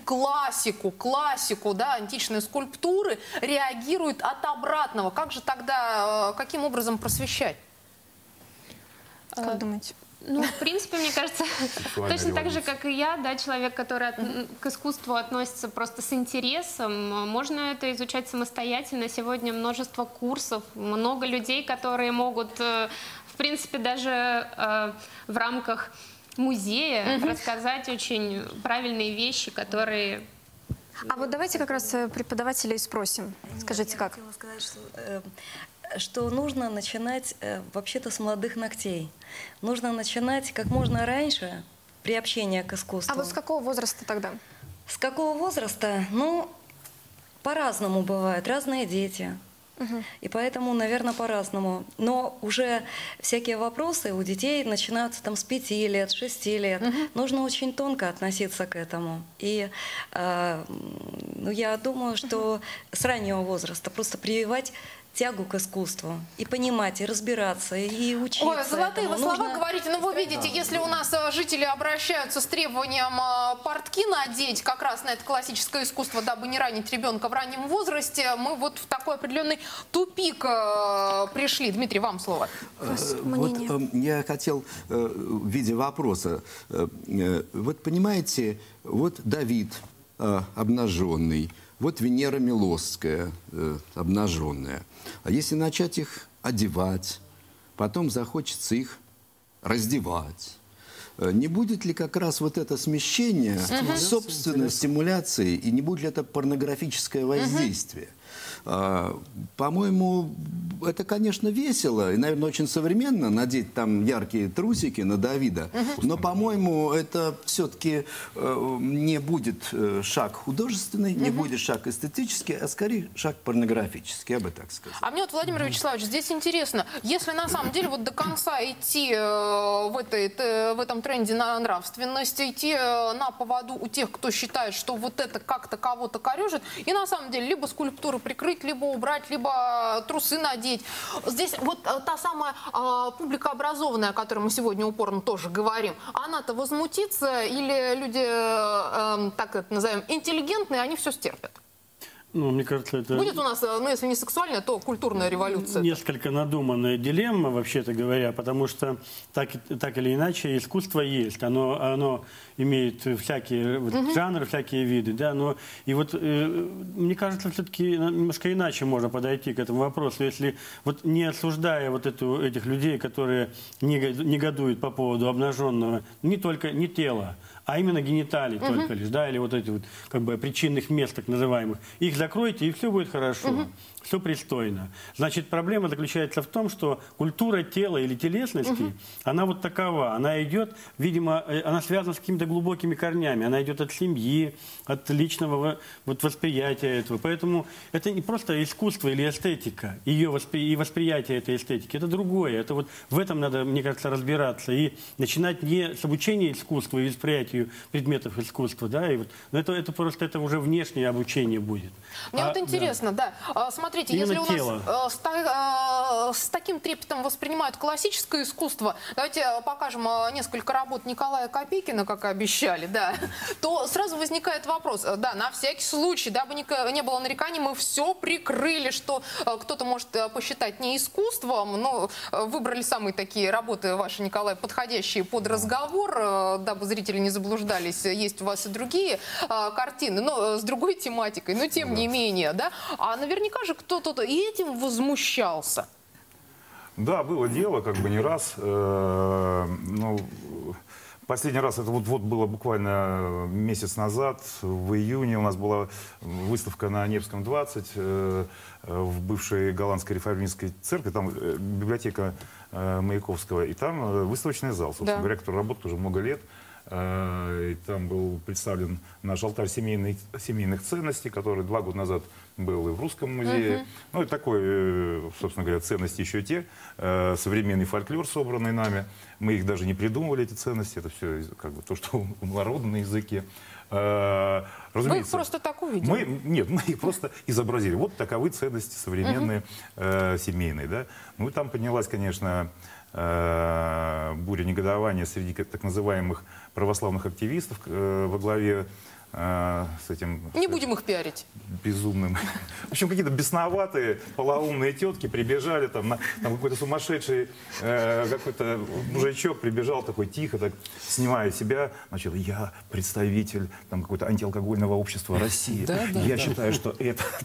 Speaker 1: классику, да, античной скульптуры, реагирует от обратного. Как же тогда, каким образом просвещать?
Speaker 3: Как думаете?
Speaker 14: В принципе, мне кажется, точно так же, как и я, да, человек, который к искусству относится просто с интересом, можно это изучать самостоятельно. Сегодня множество курсов, много людей, которые могут, в принципе, даже в рамках музея рассказать очень правильные вещи, которые...
Speaker 3: А вот давайте как раз преподавателей спросим. Скажите, как?
Speaker 4: Я хотела сказать, что нужно начинать вообще-то с молодых ногтей. Нужно начинать как можно раньше приобщение к искусству.
Speaker 3: А вот с какого возраста тогда?
Speaker 4: С какого возраста? По-разному бывает, разные дети. И поэтому, наверное, по-разному. Но уже всякие вопросы у детей начинаются там с 5 лет, 6 лет. Нужно очень тонко относиться к этому. И я думаю, что с раннего возраста просто прививать тягу к искусству, и понимать, и разбираться, и учиться.
Speaker 1: Ой, золотые вы слова
Speaker 4: Нужно...
Speaker 1: говорите, но вы видите, если у нас жители обращаются с требованием портки надеть как раз на это классическое искусство, дабы не ранить ребенка в раннем возрасте, мы вот в такой определенный тупик пришли. Дмитрий, вам слово.
Speaker 9: Вот я хотел в виде вопроса. Вот понимаете, вот Давид обнаженный, вот Венера Милосская обнаженная. А если начать их одевать, потом захочется их раздевать, не будет ли как раз вот это смещение собственной стимуляции, и не будет ли это порнографическое воздействие? По-моему, это, конечно, весело и, наверное, очень современно надеть там яркие трусики на Давида, но, по-моему, это все-таки не будет шаг художественный, не будет шаг эстетический, а скорее шаг порнографический, я бы так сказал.
Speaker 1: А мне вот, Владимир Вячеславович, здесь интересно, если на самом деле вот до конца идти в этом тренде на нравственность, идти на поводу у тех, кто считает, что вот это как-то кого-то корежит, и на самом деле либо скульптуру прикрыть, либо убрать, либо трусы надеть. Здесь вот та самая публика образованная, о которой мы сегодня упорно тоже говорим, она-то возмутится или люди, так это назовем, интеллигентные, они все стерпят?
Speaker 6: Ну, мне кажется, это...
Speaker 1: Будет у нас, ну, если не сексуальная, то культурная революция.
Speaker 6: Несколько надуманная дилемма, вообще-то говоря, потому что так или иначе искусство есть. Оно имеет всякие жанры, всякие виды. Да? Но, и вот мне кажется, все-таки немножко иначе можно подойти к этому вопросу. Если вот не осуждая вот этих людей, которые негодуют по поводу обнаженного не тела, а именно гениталий только лишь, да, или вот эти вот как бы причинных мест, так называемых. Их закройте, и все будет хорошо, все пристойно. Значит, проблема заключается в том, что культура тела или телесности, она вот такова, она идет, видимо, она связана с какими-то глубокими корнями, она идет от семьи, от личного вот восприятия этого. Поэтому это не просто искусство или эстетика, и восприятие этой эстетики, это другое. Это вот в этом надо, мне кажется, разбираться и начинать не с обучения искусству и восприятию предметов искусства, да, и вот, но это просто это уже внешнее обучение будет.
Speaker 1: Мне вот интересно, да, смотрите,
Speaker 6: именно
Speaker 1: если у нас с таким трепетом воспринимают классическое искусство, давайте покажем несколько работ Николая Копейкина, как и обещали, да, то сразу возникает вопрос, да, на всякий случай, дабы не было нареканий, мы все прикрыли, что кто-то может посчитать не искусством, но выбрали самые такие работы ваши, Николай, подходящие под разговор, дабы зрители не заблуждались, есть у вас и другие картины, но с другой тематикой, но тем не менее, да, а наверняка же кто-то и этим возмущался.
Speaker 8: Да, было дело, как бы не раз. Ну, последний раз это вот было буквально месяц назад, в июне у нас была выставка на Невском 20 в бывшей голландской реформистской церкви, там библиотека Маяковского, и там выставочный зал, собственно говоря, который работает уже много лет. И там был представлен наш алтарь семейных ценностей, который 2 года назад был и в Русском музее. Ну и такой, собственно говоря, ценности еще те. Современный фольклор, собранный нами. Мы их даже не придумывали, эти ценности. Это все как бы то, что народно на языке.
Speaker 1: Вы их просто так увидели?
Speaker 8: Нет, мы их просто изобразили. Вот таковы ценности современные, семейные. Да? Ну и там поднялась, конечно, буря негодования среди так называемых православных активистов во главе с этим...
Speaker 1: Не будем их пиарить.
Speaker 8: Безумным. В общем, какие-то бесноватые, полоумные тетки прибежали, там какой-то сумасшедший какой-то мужичок прибежал такой тихо, так снимая себя, начал: я представитель какого-то антиалкогольного общества России. Я считаю, что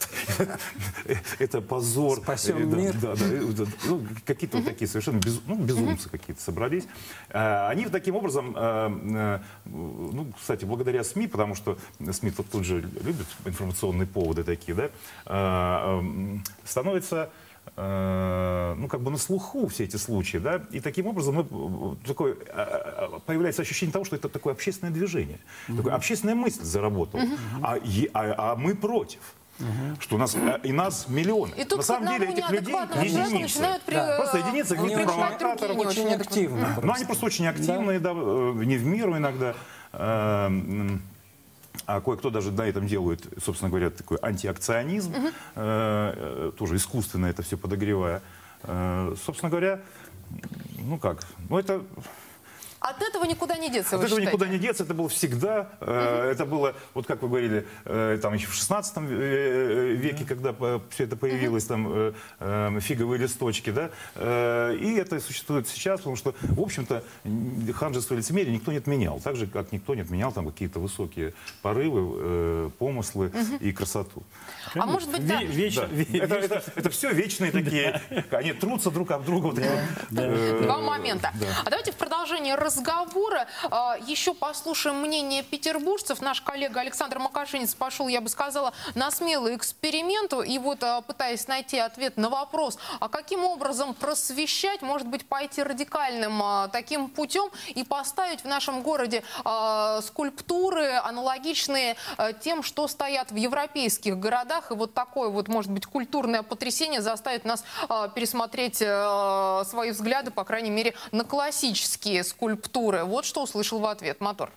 Speaker 8: это позор.
Speaker 7: Спасем мир.
Speaker 8: Ну, какие-то вот такие совершенно безумцы какие-то собрались. Они таким образом, ну, кстати, благодаря СМИ, потому что СМИ тут же любят информационные поводы такие, да, становятся, ну, как бы на слуху все эти случаи, да, и таким образом появляется ощущение того, что это такое общественное движение, такая общественная мысль заработала, а мы против. Что у нас и нас миллионы.
Speaker 1: И тут
Speaker 8: на самом деле этих людей единицы. Просто единицы каких-то провокаторов.
Speaker 7: Очень активно.
Speaker 8: Но они просто очень активные, да, не в меру иногда. а кое-кто даже на этом делает, собственно говоря, такой антиакционизм, тоже искусственно это все подогревая. Собственно говоря, ну как, ну это...
Speaker 1: От этого никуда не деться,
Speaker 8: От этого никуда не деться, это было всегда. Это было, вот как вы говорили, там еще в 16 веке, когда все это появилось, там фиговые листочки, да, и это существует сейчас, потому что, в общем-то, ханжество и лицемерие никто не отменял, так же, как никто не отменял там какие-то высокие порывы, помыслы и красоту.
Speaker 1: А может быть, да.
Speaker 8: Это все вечные такие, они трутся друг об друга.
Speaker 1: Два момента. А давайте в продолжении разговора еще послушаем мнение петербуржцев. Наш коллега Александр Макашинец пошел, я бы сказала, на смелый эксперимент. И вот пытаясь найти ответ на вопрос, а каким образом просвещать, может быть, пойти радикальным таким путем и поставить в нашем городе скульптуры, аналогичные тем, что стоят в европейских городах. И вот такое вот, может быть, культурное потрясение заставит нас пересмотреть свои взгляды, по крайней мере, на классические скульптуры. Вот что услышал в ответ Мотор.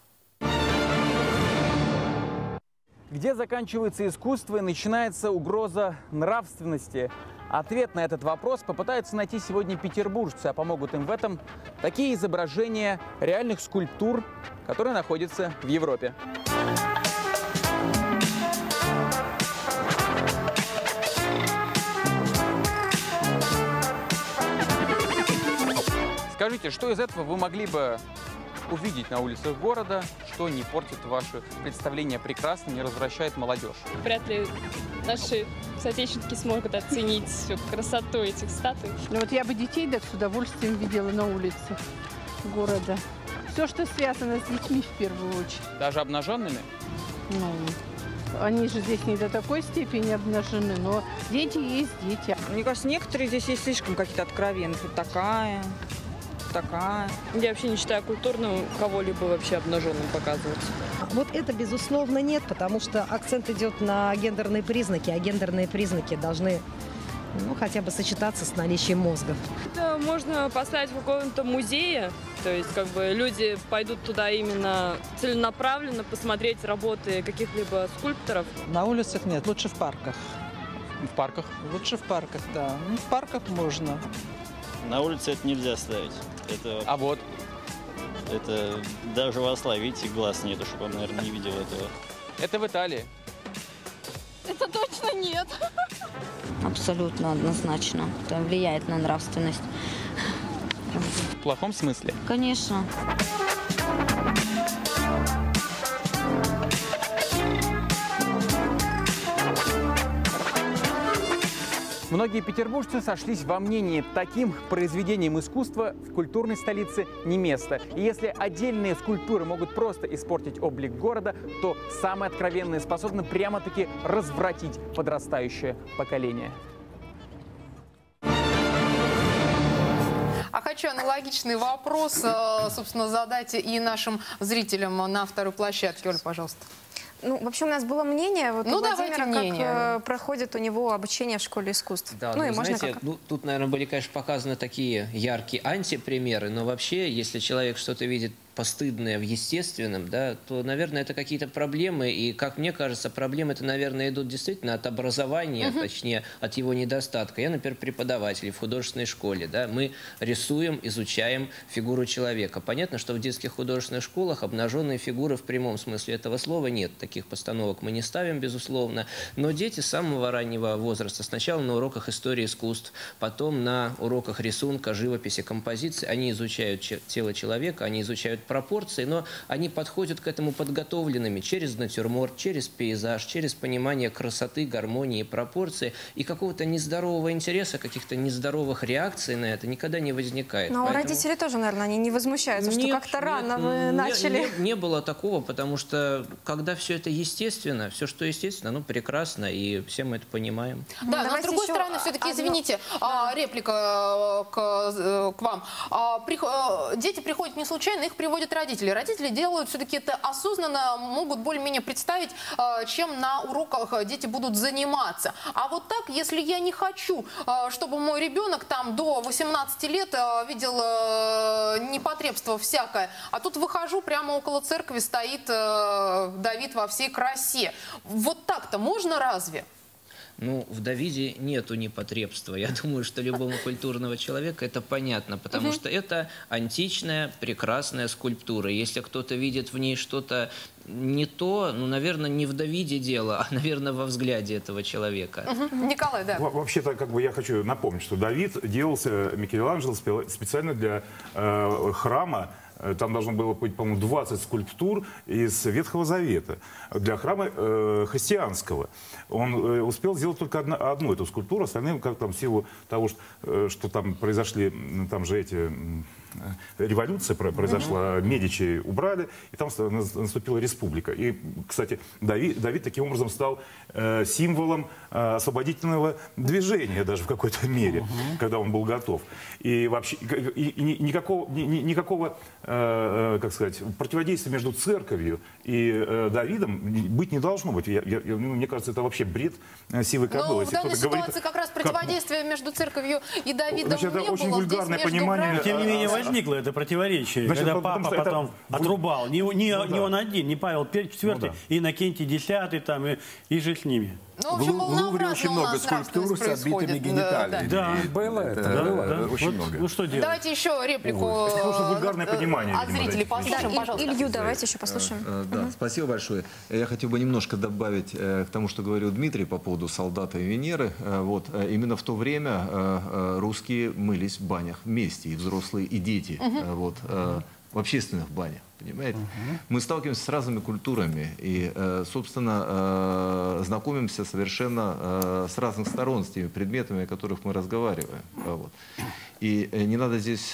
Speaker 15: Где заканчивается искусство и начинается угроза нравственности? Ответ на этот вопрос попытаются найти сегодня петербуржцы, а помогут им в этом такие изображения реальных скульптур, которые находятся в Европе. Скажите, что из этого вы могли бы увидеть на улицах города, что не портит ваше представление прекрасно, не развращает молодежь?
Speaker 16: Вряд ли наши соотечественники смогут оценить всю красоту этих статуй.
Speaker 17: Ну вот я бы детей так с удовольствием видела на улице города. Все, что связано с детьми в первую очередь.
Speaker 15: Даже обнаженными?
Speaker 17: Ну, они же здесь не до такой степени обнажены, но дети есть дети.
Speaker 18: Мне кажется, некоторые здесь есть слишком какие-то откровенные. Такая.
Speaker 16: Я вообще не считаю культурным кого-либо вообще обнаженным показывать.
Speaker 19: Вот это, безусловно, нет, потому что акцент идет на гендерные признаки, а гендерные признаки должны, ну, хотя бы сочетаться с наличием мозгов.
Speaker 16: Это можно поставить в каком-то музее, то есть как бы люди пойдут туда именно целенаправленно посмотреть работы каких-либо скульпторов.
Speaker 20: На улицах нет, лучше в парках.
Speaker 15: В парках?
Speaker 20: Лучше в парках, да. Ну, в парках можно.
Speaker 21: На улице это нельзя ставить. Это,
Speaker 15: а вот?
Speaker 21: Это даже в осла, видите, глаз нету, чтобы он, наверное, не видел этого.
Speaker 15: Это в Италии.
Speaker 22: Это точно нет.
Speaker 23: Абсолютно однозначно. Это влияет на нравственность.
Speaker 15: В плохом смысле?
Speaker 23: Конечно.
Speaker 15: Многие петербуржцы сошлись во мнении, таким произведениям искусства в культурной столице не место. И если отдельные скульптуры могут просто испортить облик города, то самые откровенные способны прямо-таки развратить подрастающее поколение.
Speaker 1: А хочу аналогичный вопрос, собственно, задать и нашим зрителям на второй площадке. Оль, пожалуйста.
Speaker 3: Ну, вообще у нас было мнение, вот,
Speaker 1: ну,
Speaker 3: у Владимира,
Speaker 1: мнение.
Speaker 3: как проходит у него обучение в школе искусств.
Speaker 2: Да,
Speaker 3: ну,
Speaker 2: и
Speaker 3: можно
Speaker 2: знаете, тут, наверное, были, конечно, показаны такие яркие антипримеры, но вообще, если человек что-то видит постыдное в естественном, да, то, наверное, это какие-то проблемы. И, как мне кажется, проблемы это, наверное, идут действительно от образования, точнее, от его недостатка. Я, например, преподаватель в художественной школе. Да, мы рисуем, изучаем фигуру человека. Понятно, что в детских художественных школах обнаженные фигуры в прямом смысле этого слова нет. Таких постановок мы не ставим, безусловно. Но дети с самого раннего возраста, сначала на уроках истории искусств, потом на уроках рисунка, живописи, композиции, они изучают тело человека, они изучают пропорции, но они подходят к этому подготовленными через натюрморт, через пейзаж, через понимание красоты, гармонии, пропорции. И какого-то нездорового интереса, каких-то нездоровых реакций на это никогда не возникает.
Speaker 3: Но поэтому... родители тоже, наверное, они не возмущаются, что как-то рано вы начали.
Speaker 2: Не было такого, потому что когда все это естественно, все, что естественно, оно прекрасно, и все мы это понимаем.
Speaker 1: Да, но с другой стороны, все-таки, извините, реплика к вам. Дети приходят не случайно, их приводят приводят родители. Родители делают все-таки это осознанно, могут более-менее представить, чем на уроках дети будут заниматься. А вот так, если я не хочу, чтобы мой ребенок там до 18 лет видел непотребство всякое, а тут выхожу, прямо около церкви стоит Давид во всей красе. Вот так-то можно разве?
Speaker 2: Ну, в Давиде нету непотребства. Я думаю, что любому культурного человека это понятно, потому что это античная, прекрасная скульптура. Если кто-то видит в ней что-то не то, ну, наверное, не в Давиде дело, а, наверное, во взгляде этого человека.
Speaker 1: Николай, да.
Speaker 8: Вообще-то, как бы я хочу напомнить, что Давид делался, Микеланджело, специально для храма. Там должно было быть, по-моему, 20 скульптур из Ветхого Завета для храма христианского. Он успел сделать только одну эту скульптуру, остальные, как там, в силу того, что там произошли, там же эти... революция произошла, Медичи убрали, и там наступила республика. И, кстати, Давид таким образом стал символом освободительного движения даже в какой-то мере, когда он был готов. И вообще никакого как сказать, противодействия между церковью и Давидом быть не должно быть. Мне кажется, это вообще бред сивой кобылы.
Speaker 1: Но в данной ситуации как раз противодействия между церковью и Давидом не было.
Speaker 8: Это очень вульгарное понимание.
Speaker 6: Тем не менее, возникло это противоречие, значит, когда папа потом отрубал. Не он один, не Павел IV, и Иннокентий X там, и же с ними.
Speaker 1: Ну, в общем,
Speaker 5: в Лувре очень много скульптур с отбитыми гениталиями.
Speaker 6: Да,
Speaker 5: было это. Очень много.
Speaker 6: Ну что делать?
Speaker 1: Давайте еще реплику от зрителей послушаем, пожалуйста.
Speaker 3: Илью давайте еще послушаем.
Speaker 10: Да, спасибо большое. Я хотел бы немножко добавить к тому, что говорил Дмитрий по поводу солдата и Венеры. Вот, именно в то время русские мылись в банях вместе, и взрослые, и дети. Вот, в общественных банях, понимаете? Мы сталкиваемся с разными культурами и, собственно, знакомимся совершенно с разных сторон с теми предметами, о которых мы разговариваем. Вот. И не надо здесь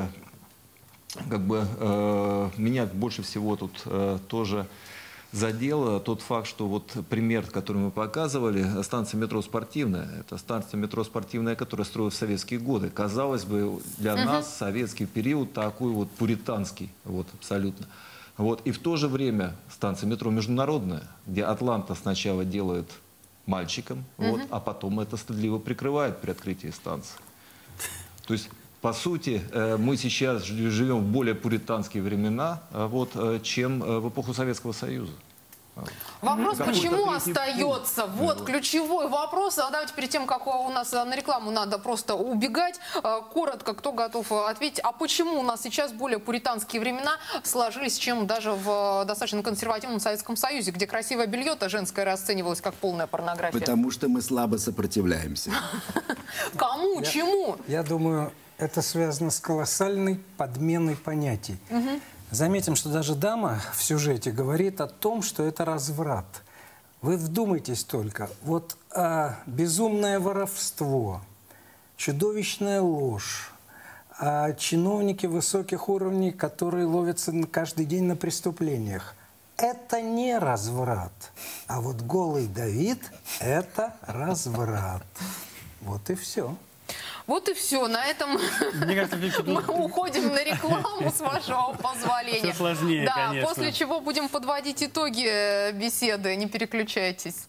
Speaker 10: как бы меня больше всего тут тоже задел тот факт, что вот пример, который мы показывали, станция метро «Спортивная», это станция метро «Спортивная», которая строилась в советские годы. Казалось бы, для нас советский период такой вот пуританский, вот абсолютно. Вот. И в то же время станция метро «Международная», где «Атланта» сначала делает мальчиком, вот, а потом это стыдливо прикрывает при открытии станции. То есть, по сути, мы сейчас живем в более пуританские времена, вот, чем в эпоху Советского Союза.
Speaker 1: Вопрос, почему остается? Вот ключевой вопрос. А давайте перед тем, как у нас на рекламу надо просто убегать, коротко, кто готов ответить, а почему у нас сейчас более пуританские времена сложились, чем даже в достаточно консервативном Советском Союзе, где красивое белье-то женское расценивалось как полная порнография?
Speaker 5: Потому что мы слабо сопротивляемся.
Speaker 1: Кому? Чему?
Speaker 7: Я думаю, это связано с колоссальной подменой понятий. Заметим, что даже дама в сюжете говорит о том, что это разврат. Вы вдумайтесь только. Вот безумное воровство, чудовищная ложь, чиновники высоких уровней, которые ловятся каждый день на преступлениях. Это не разврат. А вот голый Давид – это разврат. Вот и все.
Speaker 1: Вот и все. На этом мы уходим на рекламу, с вашего позволения.
Speaker 6: Все сложнее,
Speaker 1: да,
Speaker 6: конечно.
Speaker 1: После чего будем подводить итоги беседы. Не переключайтесь.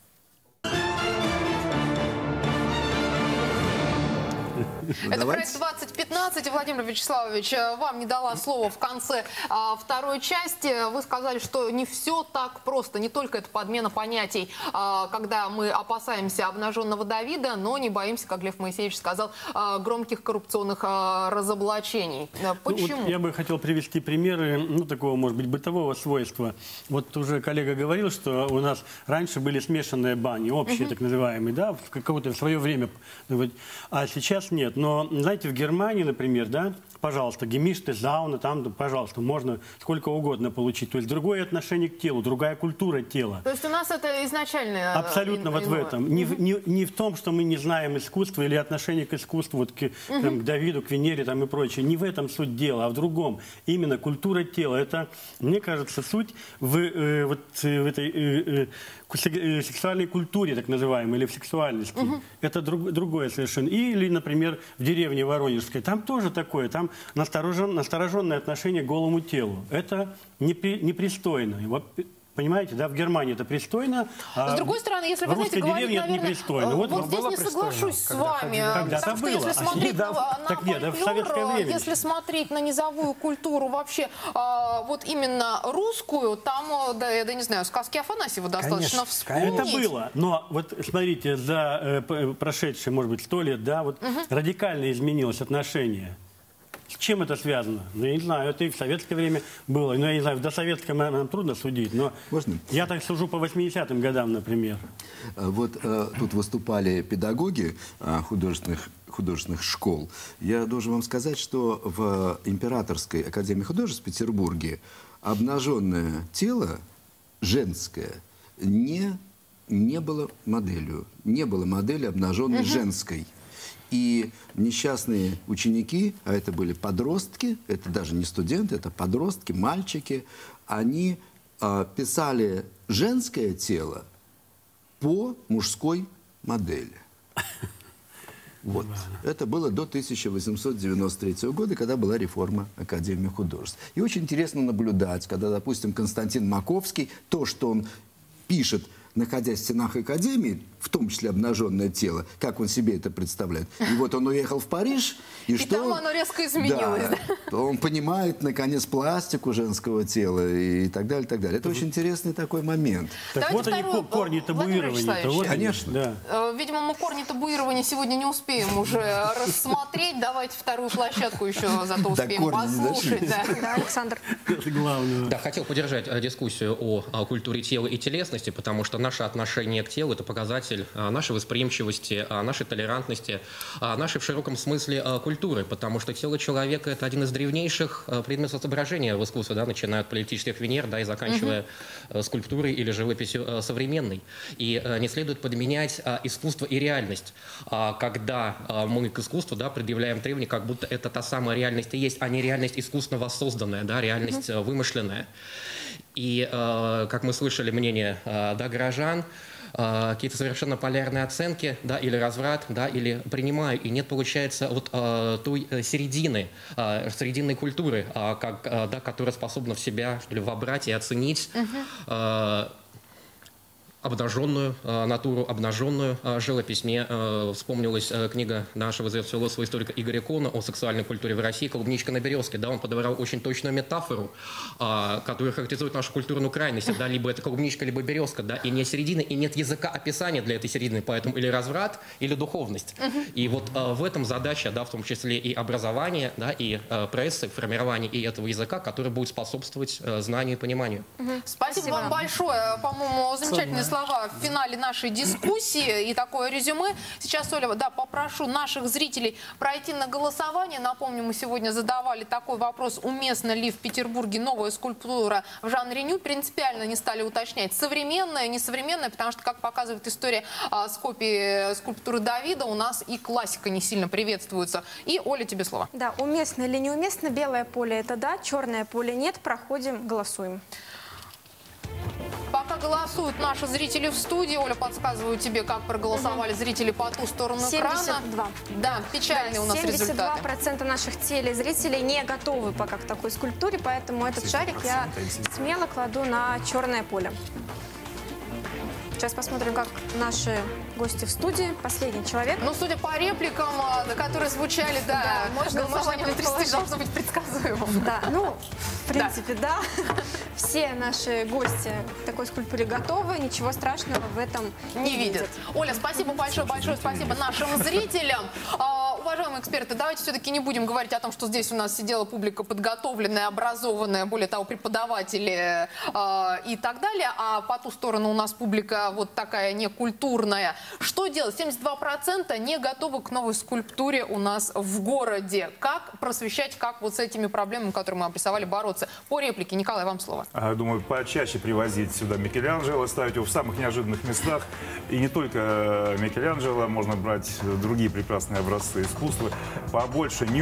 Speaker 1: Это проект 2015. Владимир Вячеславович, вам не дала слова в конце второй части. Вы сказали, что не все так просто. Не только это подмена понятий, когда мы опасаемся обнаженного Давида, но не боимся, как Лев Моисеевич сказал, громких коррупционных разоблачений. Почему?
Speaker 6: Вот я бы хотел привести примеры, ну, такого, может быть, бытового свойства. Вот уже коллега говорил, что у нас раньше были смешанные бани, общие так называемые, да, в какое-то свое время. А сейчас нет. Но, знаете, в Германии, например, да, пожалуйста, гемишты, сауна, там, пожалуйста, можно сколько угодно получить. То есть другое отношение к телу, другая культура тела.
Speaker 1: То есть у нас это изначально
Speaker 6: абсолютно вот в этом. Не в том, что мы не знаем искусства или отношение к искусству, вот к Давиду, к Венере там, и прочее. Не в этом суть дела, а в другом. Именно культура тела. Это, мне кажется, суть в этой сексуальной культуре, так называемой, или в сексуальности. Это другое совершенно. Или, например, в деревне Воронежской. Там тоже такое. Там настороженное отношение к голому телу. Это непристойно. Вот, понимаете, да, в Германии это пристойно,
Speaker 1: а с другой стороны, если вы знаете, говорить, наверное,
Speaker 6: непристойно.
Speaker 1: Вот здесь не соглашусь с вами.
Speaker 6: Когда-то было.
Speaker 1: Если смотреть на фольклор, если смотреть на низовую культуру вообще, вот именно русскую, там, да, я не знаю, сказки Афанасьева достаточно вспомнить.
Speaker 6: Это было, но вот смотрите, за прошедшие, может быть, 100 лет, да, вот радикально изменилось отношение. С чем это связано? Ну, я не знаю, это и в советское время было. Ну, я не знаю, в досоветское нам трудно судить, но я так сужу по 80-м годам, например.
Speaker 9: Вот тут выступали педагоги художественных школ. Я должен вам сказать, что в Императорской академии художеств в Петербурге обнаженное тело женское не было моделью. Не было модели обнаженной женской. И несчастные ученики, а это были подростки, это даже не студенты, это подростки, мальчики, они писали женское тело по мужской модели. Вот. Это было до 1893 года, когда была реформа Академии художеств. И очень интересно наблюдать, когда, допустим, Константин Маковский, то, что он пишет, находясь в стенах Академии, в том числе обнаженное тело, как он себе это представляет. И вот он уехал в Париж, и что?
Speaker 1: Там оно резко изменилось.
Speaker 9: Да, он понимает, наконец, пластику женского тела и так далее, так далее. Это очень интересный такой момент.
Speaker 6: Так вот они, корни табуирования.
Speaker 9: Конечно.
Speaker 6: Да.
Speaker 1: Видимо, мы корни табуирования сегодня не успеем уже рассмотреть. Давайте вторую площадку еще зато успеем послушать.
Speaker 3: Да, Александр.
Speaker 11: Да, хотел поддержать дискуссию о культуре тела и телесности, потому что наше отношение к телу – это показатель нашей восприимчивости, нашей толерантности, нашей в широком смысле культуры, потому что тело человека – это один из древнейших предметов изображения в искусстве, да, начиная от политических Венер, да, и заканчивая скульптурой или живописью современной. И не следует подменять искусство и реальность, когда мы к искусству, да, предъявляем требования, как будто это та самая реальность и есть, а не реальность искусственно воссозданная, да, реальность вымышленная. И, как мы слышали мнение, да, горожан, какие-то совершенно полярные оценки, да, или разврат, да, или принимаю, и нет, получается, вот той середины, срединной культуры, да, которая способна в себя, что ли, вобрать и оценить обнаженную натуру, обнаженную живопись. Мне вспомнилась книга нашего известного философа-историка Игоря Кона о сексуальной культуре в России «Клубничка на березке». Да, он подобрал очень точную метафору, которая характеризует нашу культурную крайность. Да, либо это клубничка, либо березка, да, и нет середины, и нет языка описания для этой середины, поэтому или разврат, или духовность. И вот в этом задача, да, в том числе и образования, да, и прессы, формирования и этого языка, который будет способствовать знанию и пониманию.
Speaker 1: Спасибо вам большое. По-моему, замечательные слова в финале нашей дискуссии и такое резюме. Сейчас, Оля, да, попрошу наших зрителей пройти на голосование. Напомню, мы сегодня задавали такой вопрос: уместна ли в Петербурге новая скульптура в жанре ню? Принципиально не стали уточнять, современная, несовременная, потому что, как показывает история с копией скульптуры Давида, у нас и классика не сильно приветствуется. И, Оля, тебе слово.
Speaker 3: Да, уместно или неуместно? Белое поле – это да, черное поле – нет. Проходим, голосуем.
Speaker 1: Пока голосуют наши зрители в студии, Оля, подсказываю тебе, как проголосовали зрители по ту сторону экрана.
Speaker 3: 72.
Speaker 1: Да, печальные у нас результаты.
Speaker 3: 72% наших телезрителей не готовы пока к такой скульптуре, поэтому этот шарик я смело кладу на черное поле. Сейчас посмотрим, как наши гости в студии. Последний человек.
Speaker 1: Ну, судя по репликам, которые звучали, да, голосование внутри должно быть предсказуемым.
Speaker 3: Да, ну, в принципе, да. Все наши гости к такой скульптуре готовы, ничего страшного в этом не видят.
Speaker 1: Оля, спасибо большое спасибо нашим зрителям. Уважаемые эксперты, давайте все-таки не будем говорить о том, что здесь у нас сидела публика подготовленная, образованная, более того, преподаватели и так далее, а по ту сторону у нас публика вот такая некультурная. Что делать? 72% не готовы к новой скульптуре у нас в городе. Как просвещать, как вот с этими проблемами, которые мы обрисовали, бороться? По реплике, Николай, вам слово.
Speaker 8: Думаю, почаще привозить сюда Микеланджело, ставить его в самых неожиданных местах. И не только Микеланджело, можно брать другие прекрасные образцы искусства. Побольше ню,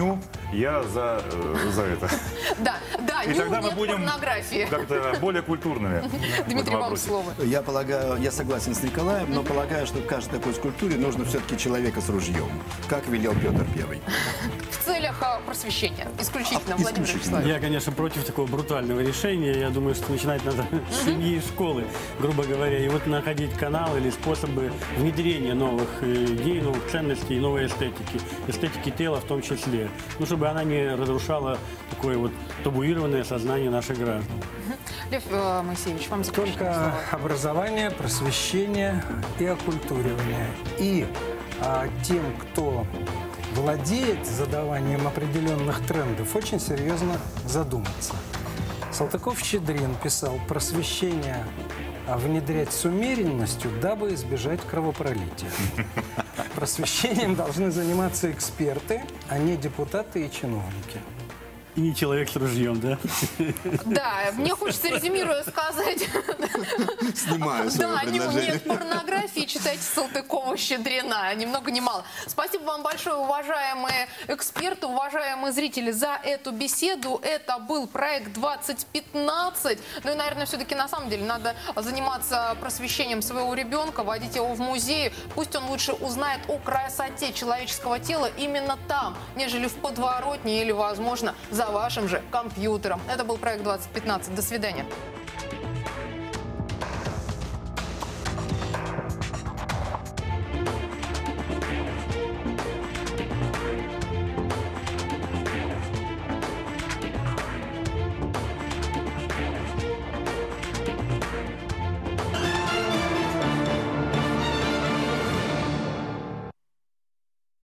Speaker 8: я за это.
Speaker 1: Да,
Speaker 8: И тогда мы будем
Speaker 1: порнографии.
Speaker 8: как-то более культурными.
Speaker 1: Дмитрий, вам слово.
Speaker 9: Я полагаю, я согласен с Николаем, но полагаю, что в каждой такой скульптуре нужно все-таки человека с ружьем, как велел Петр I.
Speaker 1: В целях просвещения. Исключительно, Владимир Вячеславович.
Speaker 6: Я, конечно, против такого брутального решения. Я думаю, что начинать надо с семьи и школы, грубо говоря. И вот находить каналы или способы внедрения новых идей, новых ценностей и новой эстетики. Эстетики тела в том числе. Ну, чтобы она не разрушала такое вот табуированное сознание наших граждан.
Speaker 1: Лев Моисеевич, вам заключительное
Speaker 7: Только
Speaker 1: слово.
Speaker 7: образование, просвещение и оккультуривание. И тем, кто владеет задаванием определенных трендов, очень серьезно задуматься. Салтыков-Щедрин писал: просвещение внедрять с умеренностью, дабы избежать кровопролития. Просвещением должны заниматься эксперты, а не депутаты и чиновники.
Speaker 6: И не человек с ружьем, да?
Speaker 1: Да, мне хочется, резюмируя, сказать...
Speaker 9: Снимаю свое предложение.
Speaker 1: Нет порнографии, читайте Салтыкова-Щедрина, ни много ни мало. Спасибо вам большое, уважаемые эксперты, уважаемые зрители, за эту беседу. Это был проект 2015. Ну и, наверное, все-таки на самом деле надо заниматься просвещением своего ребенка, водить его в музей. Пусть он лучше узнает о красоте человеческого тела именно там, нежели в подворотне или, возможно, за вашим же компьютером. Это был проект 2015. До свидания.